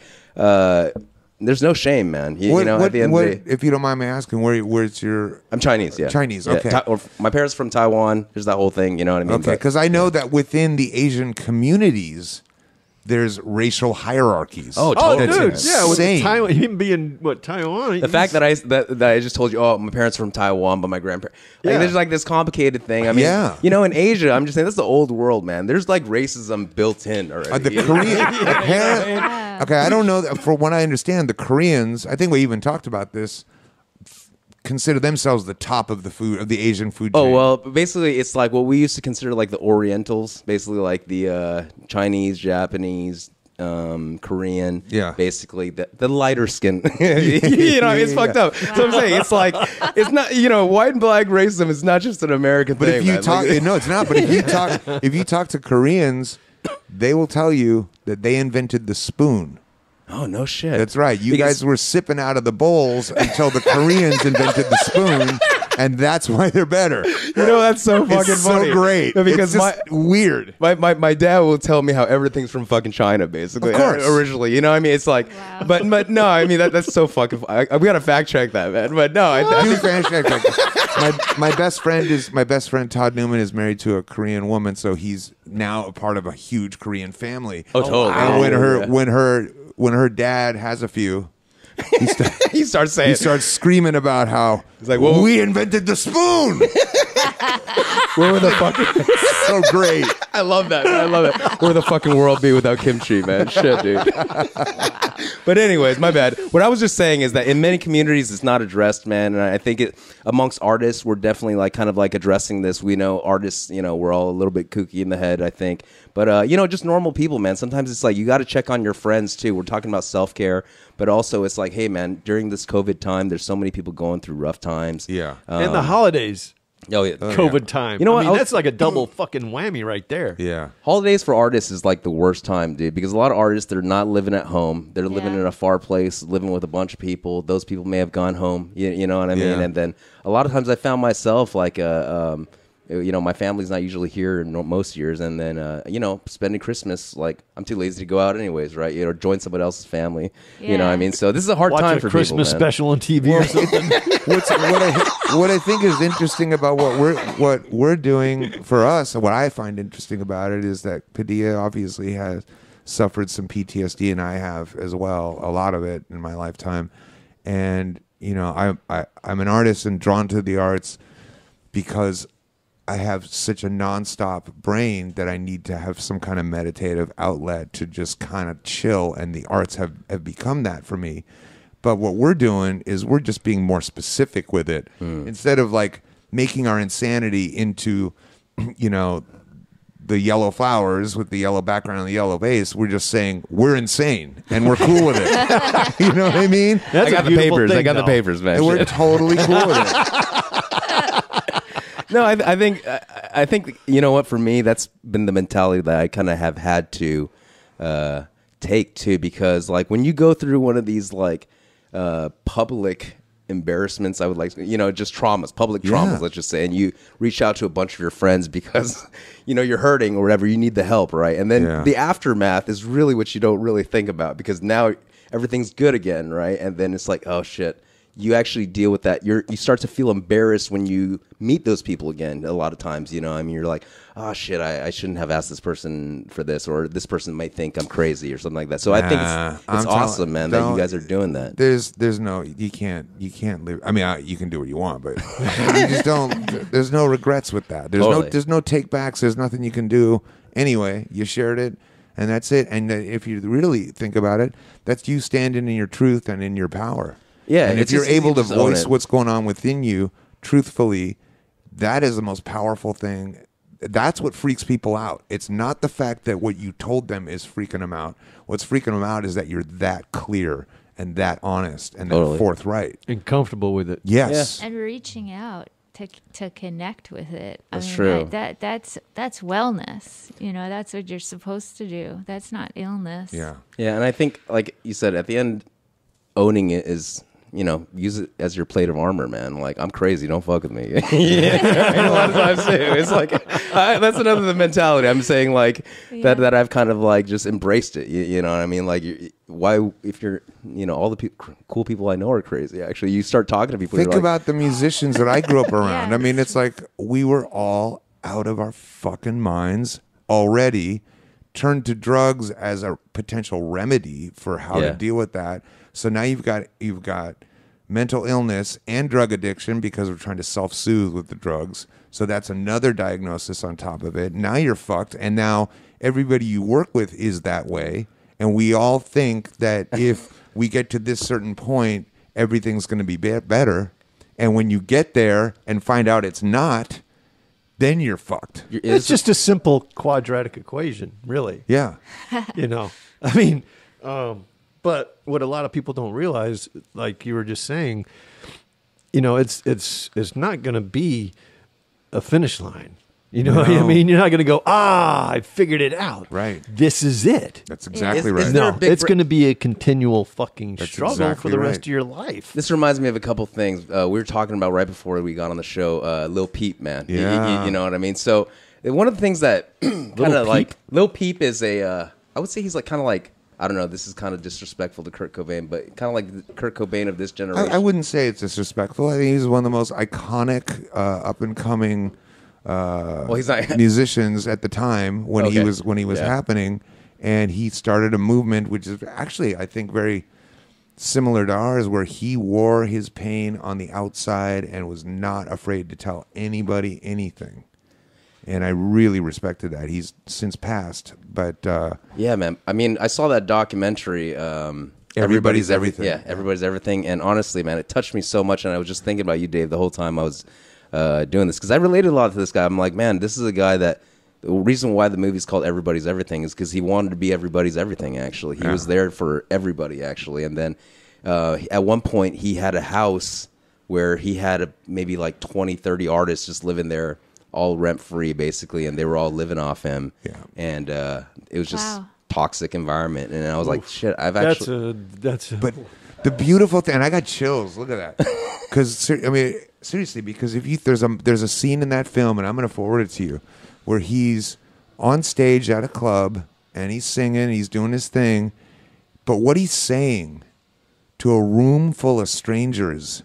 there's no shame, man. You know, at the end of the day, if you don't mind me asking, where's your... I'm Chinese, yeah. Chinese, Yeah, okay. or my parents from Taiwan. There's that whole thing, you know what I mean? Okay, because I know that within the Asian communities, there's racial hierarchies. Oh, Oh, totally. dude, That's yeah, with insane. Taiwan, him being Taiwan. The fact that I just told you, oh, my parents are from Taiwan, but my grandparents, like, Yeah. there's like this complicated thing. I mean, Yeah. you know, in Asia, I'm just saying, that's the old world, man. There's like racism built in already. The Korean... Okay, I don't know. For what I understand, the Koreans, I think we even talked about this, consider themselves the top of the Asian food chain. Oh, well, basically, it's like what we used to consider like the Orientals, basically like the Chinese, Japanese, Korean, basically the lighter skin. You know, it's fucked up. So I'm saying, it's like, it's not, you know, white and black racism is not just an American But thing. if you man. talk, Like, no, it's not. But if you talk to Koreans, they will tell you that they invented the spoon. oh, no shit. That's right. You Because- guys were sipping out of the bowls until the Koreans invented the spoon, and that's why they're better. You know, that's so fucking It's funny. so great. No, because it's just weird. my dad will tell me how everything's from fucking China, basically. Of course. Originally, you know what I mean? It's like, Wow. but no, I mean, that's so fucking, we gotta fact check that, man. But no, I Dude, my best friend Todd Newman is married to a Korean woman, so he's now a part of a huge Korean family. Oh, totally. And when her dad has a few, he starts saying, he starts screaming about how like, well, we invented the spoon. where would the fucking, So great. I love that, man. I love it. Where would the fucking world be without kimchi, man? Shit, dude. But anyways, my bad. What I was just saying is that in many communities, it's not addressed, man. And I think it amongst artists, we're definitely like kind of like addressing this. We know artists, you know, we're all a little bit kooky in the head, I think. But, you know, just normal people, man. Sometimes it's like you got to check on your friends, too. We're talking about self-care. But also it's like, hey, man, during this COVID time, there's so many people going through rough times. Yeah. and the holidays, Oh, yeah. COVID time. You know I what? mean, that's like a double fucking whammy right there. Yeah. Holidays for artists is like the worst time, dude, because a lot of artists, they're not living at home. They're living in a far place, living with a bunch of people. Those people may have gone home, you know what I mean? Yeah. And then a lot of times I found myself like, you know, my family's not usually here in most years. And then, you know, spending Christmas, like, I'm too lazy to go out anyways, right? You know, join somebody else's family. You know what I mean? So this is a hard Watch time a for Christmas people, man. special on TV or something. What I think is interesting about what we're doing for us, and what I find interesting about it, is that Padhia obviously has suffered some PTSD, and I have as well, a lot of it in my lifetime. And you know, I'm an artist and drawn to the arts because I have such a nonstop brain that I need to have some kind of meditative outlet to just kind of chill, and the arts have become that for me. But what we're doing is we're just being more specific with it. Instead of like making our insanity into, you know, the yellow flowers with the yellow background and the yellow base, we're just saying we're insane and we're cool with it. You know what I mean? That's I got a the beautiful papers. thing, I got the though. papers, man. And we're Shit. totally cool with it. No, I think you know what, for me, that's been the mentality that I kind of have had to take too, because like when you go through one of these like public embarrassments, I would like, you know, just traumas, public traumas, let's just say, and you reach out to a bunch of your friends because you know you're hurting or whatever, you need the help, right? And then the aftermath is really what you don't really think about, because now everything's good again, right? And then it's like, oh shit, you actually deal with that. You start to feel embarrassed when you meet those people again. A lot of times, you know, I mean, you're like, oh shit, I shouldn't have asked this person for this, or this person might think I'm crazy or something like that. So I think it's awesome, man, that you guys are doing that. There's no, you can't live. I mean, you can do what you want, but you just don't. There's no regrets with that. There's no take backs. There's nothing you can do. Anyway, you shared it, and that's it. And if you really think about it, that's you standing in your truth and in your power. Yeah, and if you're able to voice what's going on within you truthfully, that is the most powerful thing. That's what freaks people out. It's not the fact that what you told them is freaking them out. What's freaking them out is that you're that clear and that honest and that forthright and comfortable with it. Yes, and reaching out to connect with it. That's true. That's wellness. You know, that's what you're supposed to do. That's not illness. Yeah, and I think, like you said, at the end, owning it is, you know, use it as your plate of armor, man. Like, I'm crazy, don't fuck with me. A lot of times too. It's like that's another mentality. I'm saying, like, that I've kind of like just embraced it. You know what I mean? Like, why, if you're, you know, all the cool people I know are crazy. Actually, you start talking to people. Think about the musicians that I grew up around. I mean, it's like we were all out of our fucking minds already. Turned to drugs as a potential remedy for how to deal with that. So now you've got mental illness and drug addiction because we're trying to self-soothe with the drugs. So that's another diagnosis on top of it. Now you're fucked, and now everybody you work with is that way. And we all think that if we get to this certain point, everything's going to be better. And when you get there and find out it's not, then you're fucked. It's just a simple quadratic equation, really. Yeah. You know, I mean, but what a lot of people don't realize, like you were just saying, you know, it's not going to be a finish line. You know what I mean? You're not going to go, I figured it out. Right. This is it. That's exactly right. No, it's going to be a continual fucking struggle for the rest of your life. This reminds me of a couple things we were talking about right before we got on the show. Lil Peep, man. Yeah. You know what I mean? So one of the things that kind of like Lil Peep is I would say he's like kind of like, I don't know, this is kind of disrespectful to Kurt Cobain, but kind of like the Kurt Cobain of this generation. I wouldn't say it's disrespectful. I think he's one of the most iconic up-and-coming he's not musicians at the time when he was happening, and he started a movement which is actually, I think, very similar to ours, where he wore his pain on the outside and was not afraid to tell anybody anything. And I really respected that. He's since passed, but yeah, man. I mean, I saw that documentary. Everybody's Everything. Yeah, Everybody's Everything. And honestly, man, it touched me so much. And I was just thinking about you, Dave, the whole time I was doing this, because I related a lot to this guy. I'm like, man, this is a guy that the reason why the movie's called Everybody's Everything is because he wanted to be everybody's everything. Actually, he was there for everybody. Actually, and then at one point he had a house where he had maybe like 20, 30 artists just living there, all rent free basically, and they were all living off him. Yeah. And it was just toxic environment, and I was like, shit, I've actually but the beautiful thing, and I got chills. Look at that, because I mean, seriously, because if there's a scene in that film, and I'm going to forward it to you, where he's on stage at a club and he's singing, he's doing his thing, but what he's saying to a room full of strangers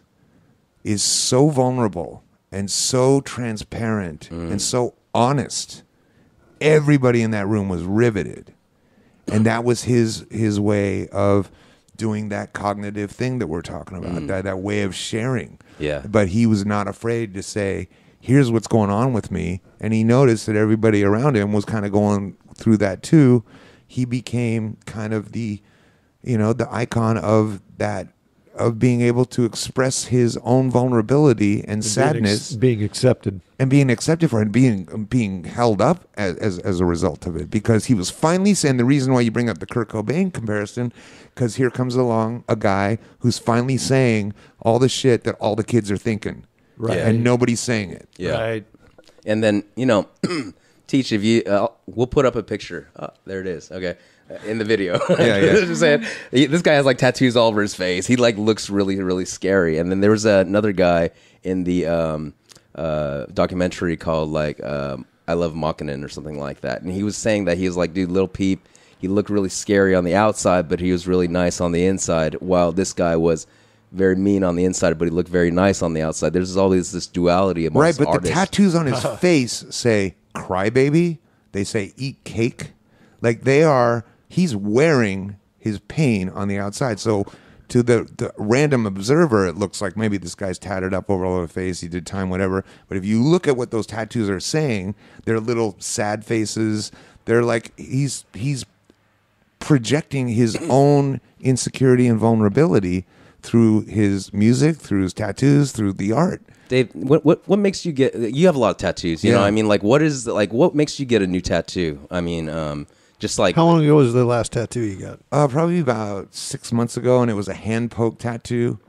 is so vulnerable and so transparent and so honest. Everybody in that room was riveted. And that was his way of doing that cognitive thing that we're talking about, that way of sharing. Yeah. But he was not afraid to say, here's what's going on with me. And he noticed that everybody around him was kind of going through that too. He became kind of the icon of that, of being able to express his own vulnerability and sadness, being accepted for it, being held up as a result of it, because he was finally saying, the reason why you bring up the Kurt Cobain comparison, because here comes along a guy who's finally saying all the shit that all the kids are thinking, right? And nobody's saying it, right? And then Teach, if you we'll put up a picture. Oh, there it is. Okay. In the video. Just saying, this guy has like tattoos all over his face. He like looks really, really scary. And then there was another guy in the documentary called like I Love Machinen or something like that. And he was saying that he was like, dude, Lil Peep, he looked really scary on the outside, but he was really nice on the inside, while this guy was very mean on the inside, but he looked very nice on the outside. There's always this duality amongst Right, but artists. the tattoos on his face say "crybaby." They say "eat cake." Like he's wearing his pain on the outside. So to the random observer, it looks like maybe this guy's tatted up over all over the face. He did time, whatever. But if you look at what those tattoos are saying, they're little sad faces. They're like he's projecting his own insecurity and vulnerability through his music, through his tattoos, through the art. Dave, what makes you get? You have a lot of tattoos, you know. I mean, like, what makes you get a new tattoo? I mean, just like how long ago was the last tattoo you got? Probably about 6 months ago, and it was a hand poke tattoo.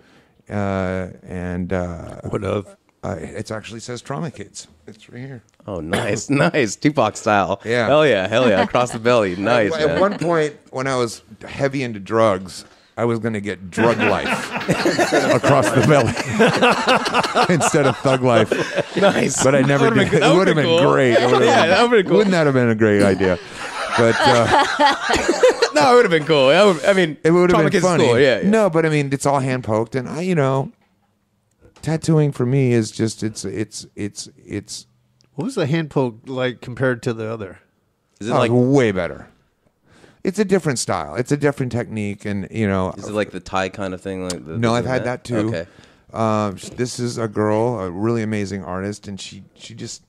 What of? It actually says Trauma Kids. It's right here. Oh, nice, nice, Tupac style. Yeah, hell yeah, across the belly, nice. At one point, when I was heavy into drugs, I was going to get drug life across the belly instead of thug life. Nice, but I never did. It would have been cool. great. Yeah, that would have been cool. Wouldn't that have been a great idea? But no, it would have been cool. I mean, it would have been funny. Cool. Yeah. No, but I mean, it's all hand poked, and tattooing for me is just it's. What was the hand poke like compared to the other? Is it like way better? It's a different style. It's a different technique, and is it like the tie kind of thing? Like no, I've had that too. Okay. This is a girl, a really amazing artist, and she just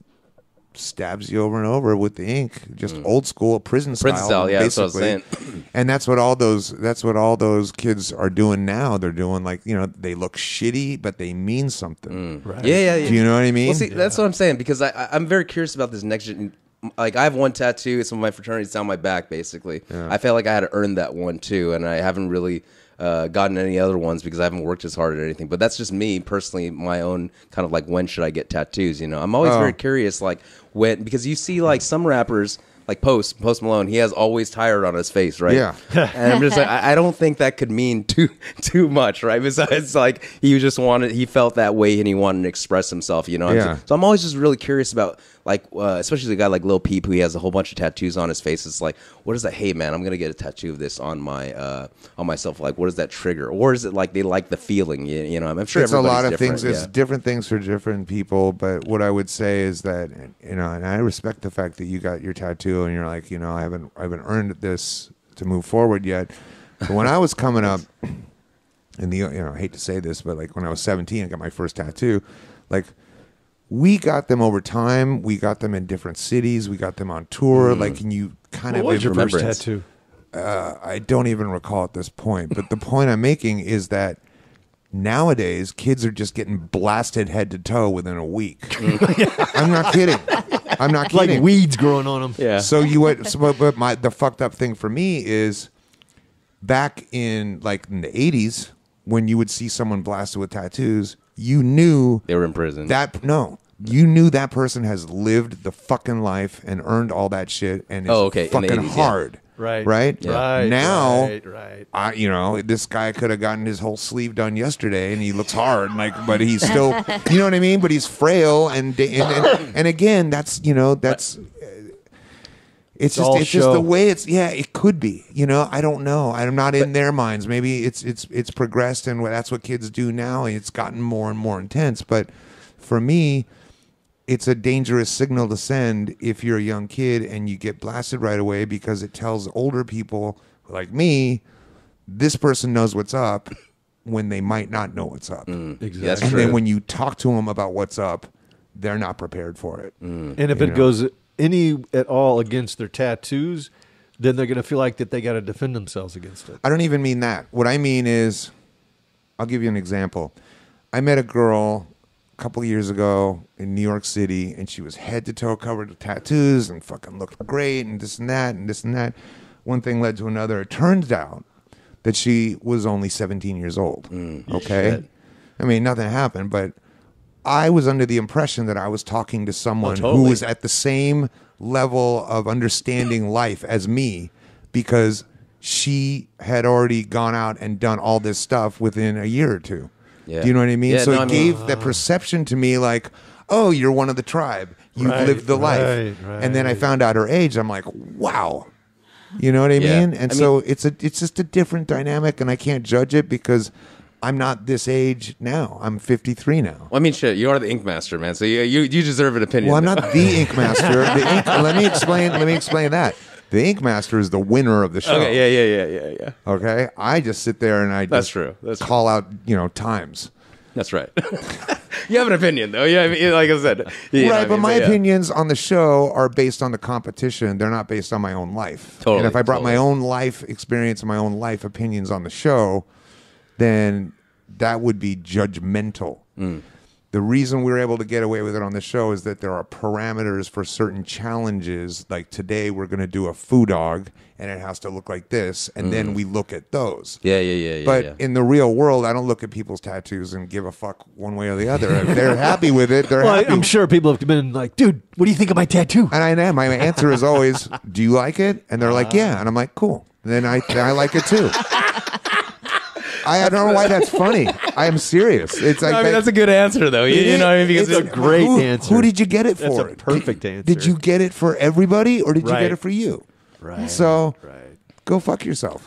stabs you over and over with the ink, just old school prison style. Yeah, basically. that's what I was saying. And that's what all those kids are doing now. They're doing they look shitty, but they mean something. Right. Yeah. Do you know what I mean? Well, see, that's what I'm saying, because I'm very curious about this next gen. Like, I have one tattoo. It's one of my fraternities down my back, basically. Yeah. I felt like I had to earn that one, too, and I haven't really gotten any other ones because I haven't worked as hard at anything. But that's just me, personally, my own kind of like, when should I get tattoos, you know? I'm always very curious, like, because you see, like, some rappers, like Post Malone, he has always tired on his face, right? Yeah. And I'm just like, I don't think that could mean too much, right? Besides, like, he felt that way and he wanted to express himself, you know? Yeah. So I'm always just really curious about, like, especially the guy like Lil Peep, who he has a whole bunch of tattoos on his face. It's like, what is that? Hey, man, I'm gonna get a tattoo of this on myself. Like, what does that trigger? Or is it like they like the feeling? You know, I'm sure it's a lot of different. things. It's different things for different people. But what I would say is that and I respect the fact that you got your tattoo and you're like, I haven't earned this to move forward yet. But when I was coming up, and I hate to say this, but like when I was 17, I got my first tattoo. Like, we got them over time. We got them in different cities. We got them on tour. Like, and you kind of. What was your first remembrance. tattoo? I don't even recall at this point. But the point I'm making is that nowadays kids are just getting blasted head to toe within a week. I'm not kidding. Like weeds growing on them. Yeah. So the fucked up thing for me is back in the 80s when you would see someone blasted with tattoos, you knew They were in prison. You knew that person has lived the fucking life and earned all that shit and is fucking 80s, hard. yeah. Right. Yeah. Now, Right. this guy could have gotten his whole sleeve done yesterday, and he looks hard, but he's still, you know what I mean? But he's frail, and again, that's. It's just the way it could be. I don't know. I'm not in their minds. Maybe it's progressed, and that's what kids do now, and it's gotten more and more intense. But for me, it's a dangerous signal to send if you're a young kid and you get blasted right away, because it tells older people like me, this person knows what's up when they might not know what's up. Exactly. That's And true. then when you talk to them about what's up, they're not prepared for it. And if it goes any at all against their tattoos, then they're going to feel like that they got to defend themselves against it. I don't even mean that. What I mean is, I'll give you an example. I met a girl a couple of years ago in New York City, and she was head to toe covered with tattoos and fucking looked great and this and that and this and that. One thing led to another. It turns out that she was only 17 years old. Okay? Shit. I mean, nothing happened, but I was under the impression that I was talking to someone who totally. was at the same level of understanding life as me, because she had already gone out and done all this stuff within a year or two. Yeah. Do you know what I mean? Yeah, So no, it I mean- gave that perception to me like, oh, you're one of the tribe. You've Right, lived the life. right, And then I right. found out her age. I'm like, wow. You know what I Yeah. mean? And so it's just a different dynamic, and I can't judge it because I'm not this age now. I'm 53 now. Well, I mean, shit, you are the ink master, man. So you deserve an opinion. Well, I'm not the ink master. Let me explain that. The ink master is the winner of the show. Okay, yeah. Okay, I just sit there and I That's just true. That's call out, times. That's right. You have an opinion, though. Yeah, I mean, like I said. Right, but my opinions on the show are based on the competition. They're not based on my own life. Totally. And if I brought my own life experience and my own life opinions on the show, then that would be judgmental. The reason we were able to get away with it on the show is that there are parameters for certain challenges. Like today, we're going to do a foo dog, and it has to look like this, and then we look at those. Yeah. But in the real world, I don't look at people's tattoos and give a fuck one way or the other. If they're happy with it, they're happy. I'm sure people have been like, dude, what do you think of my tattoo? And I know my answer is always, do you like it? And they're like, yeah. And I'm like, cool. And then I like it too. I don't know why that's funny. I am serious. It's like that's a good answer, though. You know what I mean? Because It's a great answer. Who did you get it for? That's a perfect answer. Did you get it for everybody, or did you Right. get it for you? Right. So Right. go fuck yourself.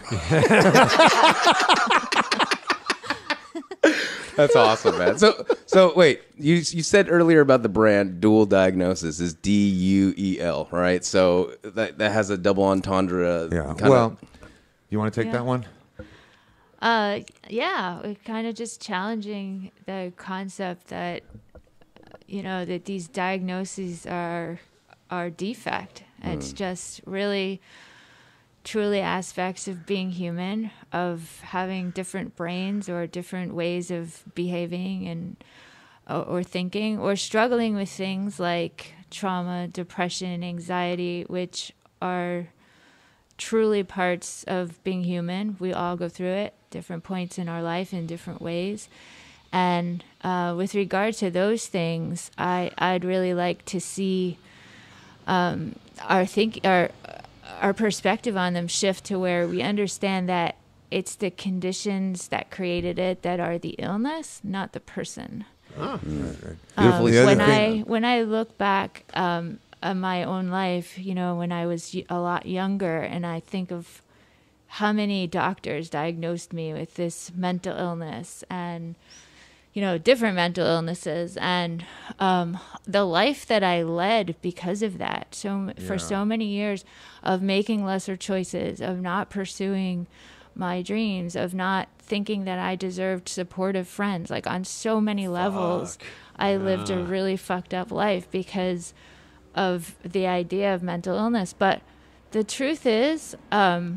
That's awesome, man. So wait, you said earlier about the brand Dual Diagnosis is DUEL, right? So that has a double entendre. Yeah. kinda- Well, you want to take Yeah. that one? Yeah, we're kind of just challenging the concept that that these diagnoses are defect. It's just really truly aspects of being human, of having different brains or different ways of behaving and or thinking, or struggling with things like trauma, depression, anxiety, which are truly parts of being human. We all go through it, different points in our life in different ways. And with regard to those things, I'd really like to see our perspective on them shift to where we understand that it's the conditions that created it that are the illness, not the person. Beautifully said. When I look back at my own life, when I was a lot younger, and I think of how many doctors diagnosed me with this mental illness and different mental illnesses, and the life that I led because of that. For so many years of making lesser choices, of not pursuing my dreams, of not thinking that I deserved supportive friends. Like on so many levels, I lived a really fucked up life because of the idea of mental illness. But the truth is, the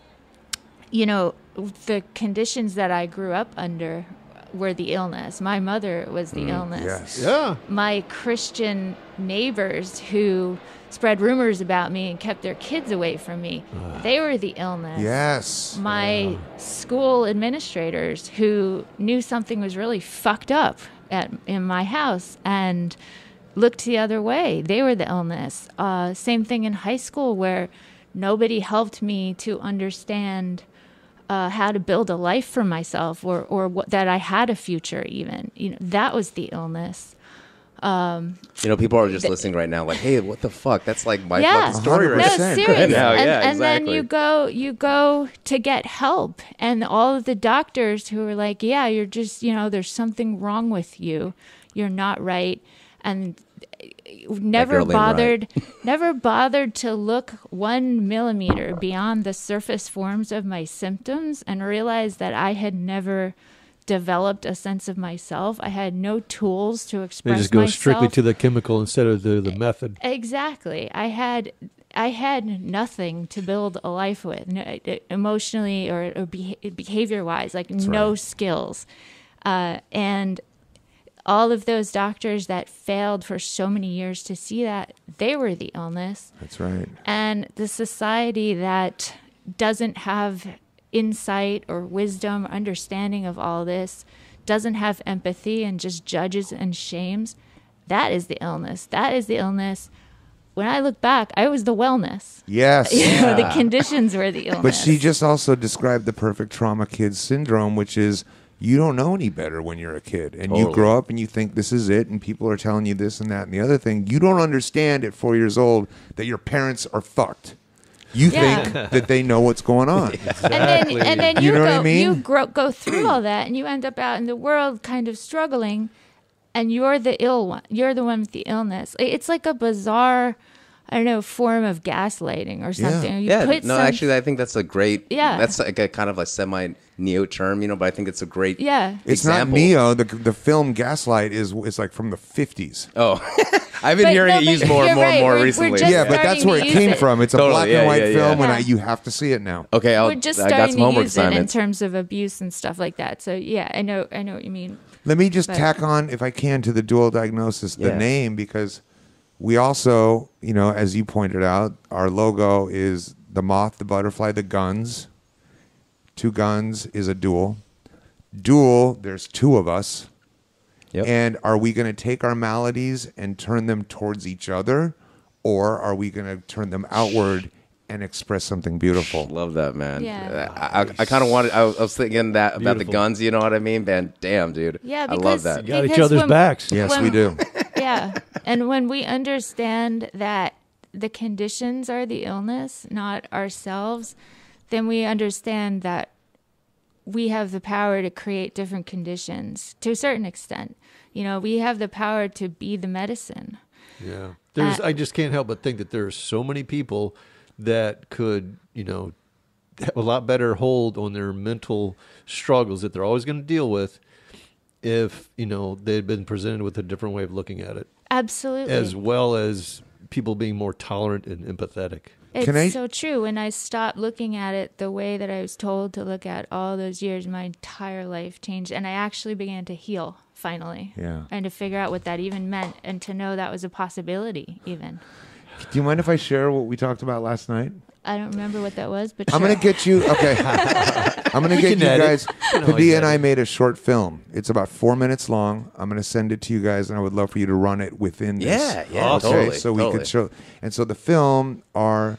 conditions that I grew up under were the illness. My mother was the illness. Yes. Yeah. My Christian neighbors who spread rumors about me and kept their kids away from me, they were the illness. Yes. My school administrators who knew something was really fucked up in my house and looked the other way, they were the illness. Same thing in high school, where nobody helped me to understand how to build a life for myself, or that I had a future even. That was the illness. People are just listening right now like, hey, what the fuck? That's like my Yeah. fucking story right No, 100%. serious. right now. And, Yeah, and then exactly. you go to get help, and all of the doctors who are like, yeah, you're just, there's something wrong with you. You're not right. And never girl ain't bothered to look 1 millimeter beyond the surface forms of my symptoms and realize that I had never developed a sense of myself. I had no tools to They express just go myself. strictly to the chemical instead of the method. Exactly. I had nothing to build a life with, emotionally or behavior-wise, like no skills. And all of those doctors that failed for so many years to see that, they were the illness. That's right. And the society that doesn't have insight or wisdom, understanding of all this, doesn't have empathy and just judges and shames, that is the illness. That is the illness. When I look back, I was the wellness. Yes. The conditions were the illness. But she just also described the perfect trauma kid syndrome, which is you don't know any better when you're a kid. And you Totally. grow up and you think this is it, and people are telling you this and that and the other thing. You don't understand at 4 years old that your parents are fucked. You Yeah. think that they know what's going on. And then You know what I mean? you go through all that, and you end up out in the world kind of struggling, and you're the ill one. You're the one with the illness. It's like a bizarre, I don't know, form of gaslighting or something. You put actually, I think that's a great. Yeah. That's like a kind of like semi-neo term, but I think it's a great. Yeah. It's example. not Neo. The film Gaslight is like from the 50s. Oh, I've been hearing it used more and more recently. just Yeah, but that's starting where to it use came it. from. It's a Totally, black yeah, and white yeah, film, yeah. and you have to see it now. Okay, We're just I got starting some to homework use it in assignments. terms of abuse and stuff like that. So yeah, I know what you mean. Let me just But- tack on, if I can, to the dual diagnosis, the Yeah. name, because we also, as you pointed out, our logo is the moth, the butterfly, the guns. 2 guns is a duel. Duel, there's 2 of us. Yep. And are we going to take our maladies and turn them towards each other, or are we going to turn them outward and express something beautiful? Love that, man. Yeah. I kind of wanted. I was thinking that about the Beautiful. guns. You know what I mean, man? Damn, dude. Yeah, I because love that. Got each because other's when- backs. Yes, when- we do. Yeah. And when we understand that the conditions are the illness, not ourselves, then we understand that we have the power to create different conditions to a certain extent. We have the power to be the medicine. Yeah. I just can't help but think that there are so many people that could, have a lot better hold on their mental struggles that they're always going to deal with if, they'd been presented with a different way of looking at it, Absolutely. as well as people being more tolerant and empathetic. It's Can I- so true. When I stopped looking at it the way that I was told to look at all those years, my entire life changed. And I actually began to heal, finally. Yeah. And to figure out what that even meant and to know that was a possibility, even. Do you mind if I share what we talked about last night? I don't remember what that was, but I'm sure. going to get you. Okay. I'm going to get can you edit. guys. Padhia and I made a short film. It's about 4 minutes long. I'm going to send it to you guys, and I would love for you to run it within this. Yeah, Okay, totally. so we could show. And so the film are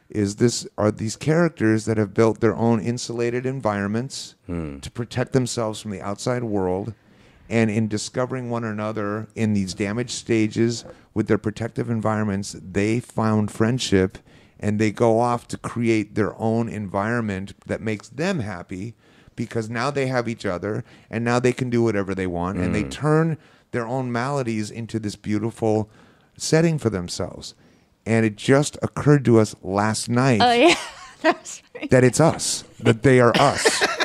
these characters that have built their own insulated environments to protect themselves from the outside world, and in discovering one another in these damaged stages with their protective environments, they found friendship. And they go off to create their own environment that makes them happy, because now they have each other, and now they can do whatever they want, and they turn their own maladies into this beautiful setting for themselves. And it just occurred to us last night Oh, yeah. That's right. that it's us, that they are us,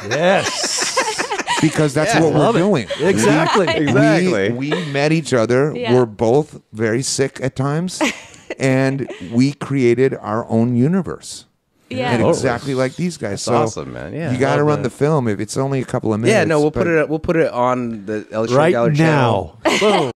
Yes. because that's what we're doing. Exactly. Exactly. We met each other. Yeah. We're both very sick at times, and we created our own universe. Yeah. And Totally. exactly like these guys. That's So awesome, man. Yeah. you got to Love run that. the film. If it's only a couple of minutes. Yeah, no, we'll but- put it on the Illustrator Right Gallery channel. now. Boom.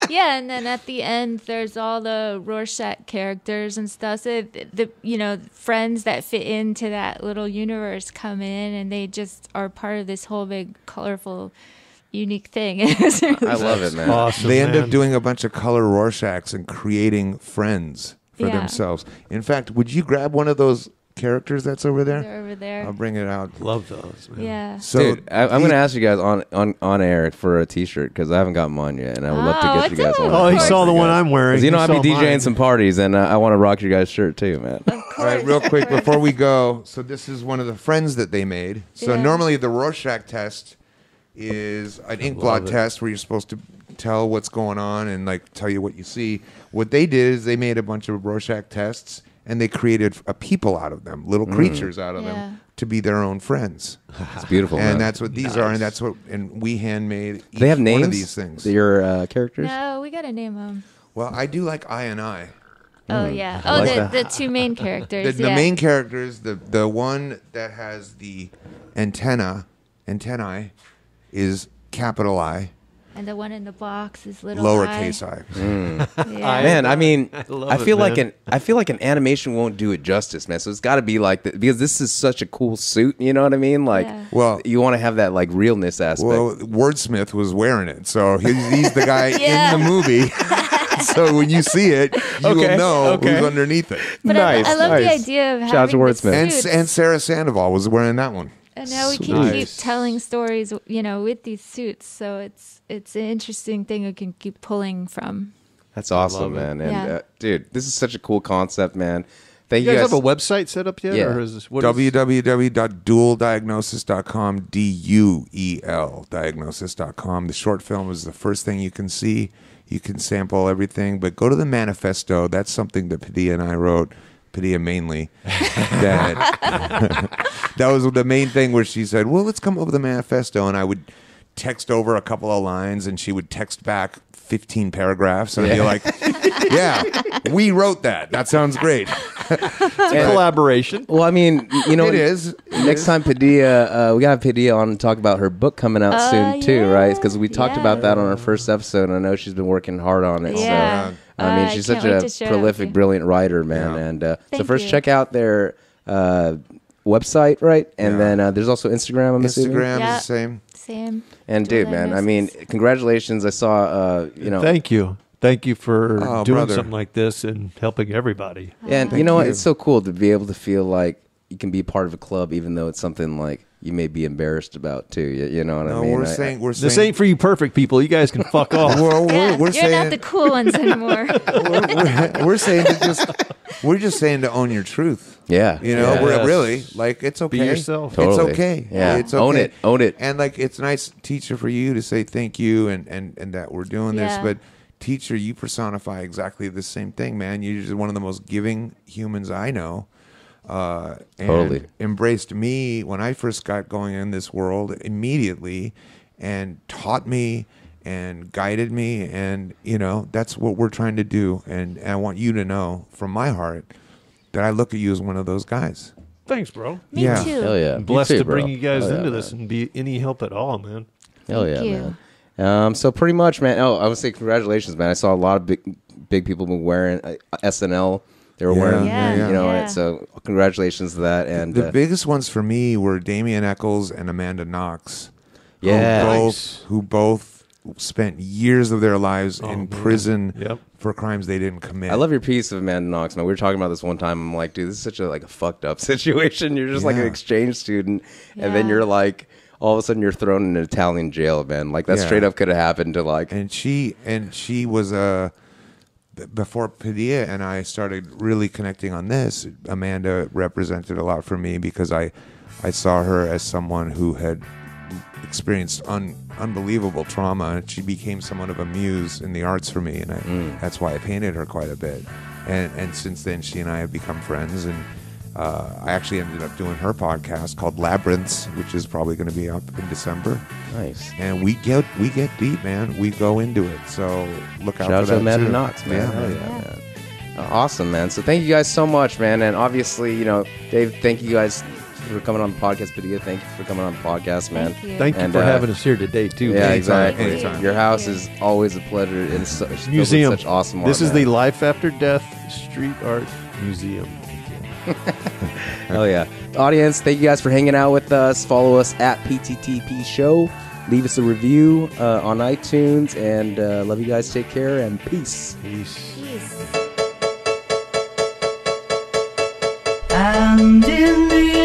Yeah, and then at the end, there's all the Rorschach characters and stuff. So the friends that fit into that little universe come in, and they just are part of this whole big, colorful, unique thing. I love it, man. Awesome, They end man. up doing a bunch of color Rorschachs and creating friends for Yeah. themselves. In fact, would you grab one of those characters that's over there? They're over there. I'll bring it out. Love those, man. Yeah. So Dude, I'm going to ask you guys on air for a T-shirt because I haven't got mine yet, and I would love to get you guys one. Oh, he saw the one I'm wearing. Because you know I'll be He saw DJing mine. some parties, and I want to rock your guys' shirt too, man. All right, real quick before we go. So this is one of the friends that they made. So Yeah. normally the Rorschach test is an ink blot it. test where you're supposed to tell what's going on and like tell you what you see. What they did is they made a bunch of Rorschach tests and they created a people out of them, little creatures out of Yeah. them to be their own friends. It's beautiful, And man. that's what these are, and that's what we handmade each Do they have names? one of these things. Your characters? No, we gotta name them. Well, I do like I and I. Oh yeah. I Oh, like the two main characters. The yeah. main characters, the one that has the antennae is capital I, And the one in the box is little lowercase I. I. Yeah. Man, I mean, love I it, feel like man. an animation won't do it justice, man. So it's got to be like that because this is such a cool suit. You know what I mean? Like, Yeah. Well- you want to have that like realness aspect. Well, Wordsmith was wearing it, so he's the guy Yeah. in the movie. So when you see it, you Okay, will know okay. who's underneath it. But Nice, I love the nice. idea of Shout out to having the Wordsmith. And suits. Sarah Sandoval was wearing that one. And now we can Sweet. keep telling stories, with these suits. So it's an interesting thing we can keep pulling from. That's awesome, Love it. man. And Yeah. dude, this is such a cool concept, man. Thank You you guys guys. have a website set up yet? Yeah. Or is this, what is- www.dueldiagnosis.com, DUEL diagnosis.com. The short film is the first thing you can see. You can sample everything, but go to the manifesto. That's something that Padilla and I wrote. Padilla mainly. That was the main thing where she said, well, let's come up with a manifesto. And I would text over a couple of lines and she would text back 15 paragraphs. And I'd be like, yeah, we wrote that. That sounds great. collaboration? Well, I mean, It is. Next time Padilla, we got to have Padilla on to talk about her book coming out soon too, yeah. right? Because we talked Yeah. about that on our first episode, and I know she's been working hard on it. Yeah. So, I mean, I she's can't such wait a to share it prolific, with you. brilliant writer, man. Yeah. And so Thank first, you. check out their website, right? And then there's also Instagram. I'm assuming. Instagram Yeah. is the same. Sam. And Dual dude, man, I mean, diagnosis. congratulations! I saw, Thank you. Thank you for Oh, doing brother. something like this and helping everybody. and you Thank know what? you. It's so cool to be able to feel like you can be part of a club, even though it's something like you may be embarrassed about too. You know what I No, mean? we're I- saying This ain't for you perfect people. You guys can fuck off. Well, Yeah, we're you're saying not the cool ones anymore. we're saying to we're just saying to own your truth. yeah, You know, Yeah. we're Yes. really like it's okay. yourself. Totally. It's okay. Yeah. It's okay. Own it. Own it. And like it's nice, teacher, for you to say thank you and that we're doing this. Yeah. But teacher, you personify exactly the same thing, man. You're just one of the most giving humans I know. And Totally. embraced me when I first got going in this world immediately and taught me and guided me. And, that's what we're trying to do. And I want you to know from my heart that I look at you as one of those guys. Thanks, bro. Me Yeah. too. Hell yeah! I'm blessed You too, to bring bro. you guys Hell yeah, into this man. and be any help at all, man. Hell yeah, Thank you. man. So pretty much, man. Oh, I would say congratulations, man. I saw a lot of big people been wearing SNL. They were Yeah, wearing, yeah, you know, yeah. and so congratulations to that. And The biggest ones for me were Damian Eccles and Amanda Knox. Yeah. Nice. Who both spent years of their lives in man. prison Yep. for crimes they didn't commit. I love your piece of Amanda Knox, man. We were talking about this one time. I'm like, dude, this is such a fucked up situation. You're just like an Yeah. exchange student, and then Yeah. you're like, all of a sudden you're thrown in an Italian jail, man. Like that Yeah. straight up could have happened to And she was before Padilla and I started really connecting on this. Amanda represented a lot for me because I saw her as someone who had experienced unbelievable trauma, and she became somewhat of a muse in the arts for me, and that's why I painted her quite a bit. And since then, she and I have become friends, and I actually ended up doing her podcast called Labyrinths, which is probably going to be up in December. nice. And we get deep, man. We go into it. So look out Shout out for to that Amanda too. Knox, man. Yeah, Hell man. yeah, man. Awesome, man. So thank you guys so much, man. And obviously, Dave, thank you guys for coming on the podcast, Padhia. Thank you for coming on the podcast, man. Thank you. Thank you And, for having us here today, too. Yeah, man. exactly. Anytime. Your house is always a pleasure. It's filled with Museum. such awesome art. This is man. the Life After Death Street Art Museum. Hell yeah. Audience, thank you guys for hanging out with us. Follow us at PTTP Show. Leave us a review on iTunes. And love you guys. Take care and peace. Peace. Peace. And in the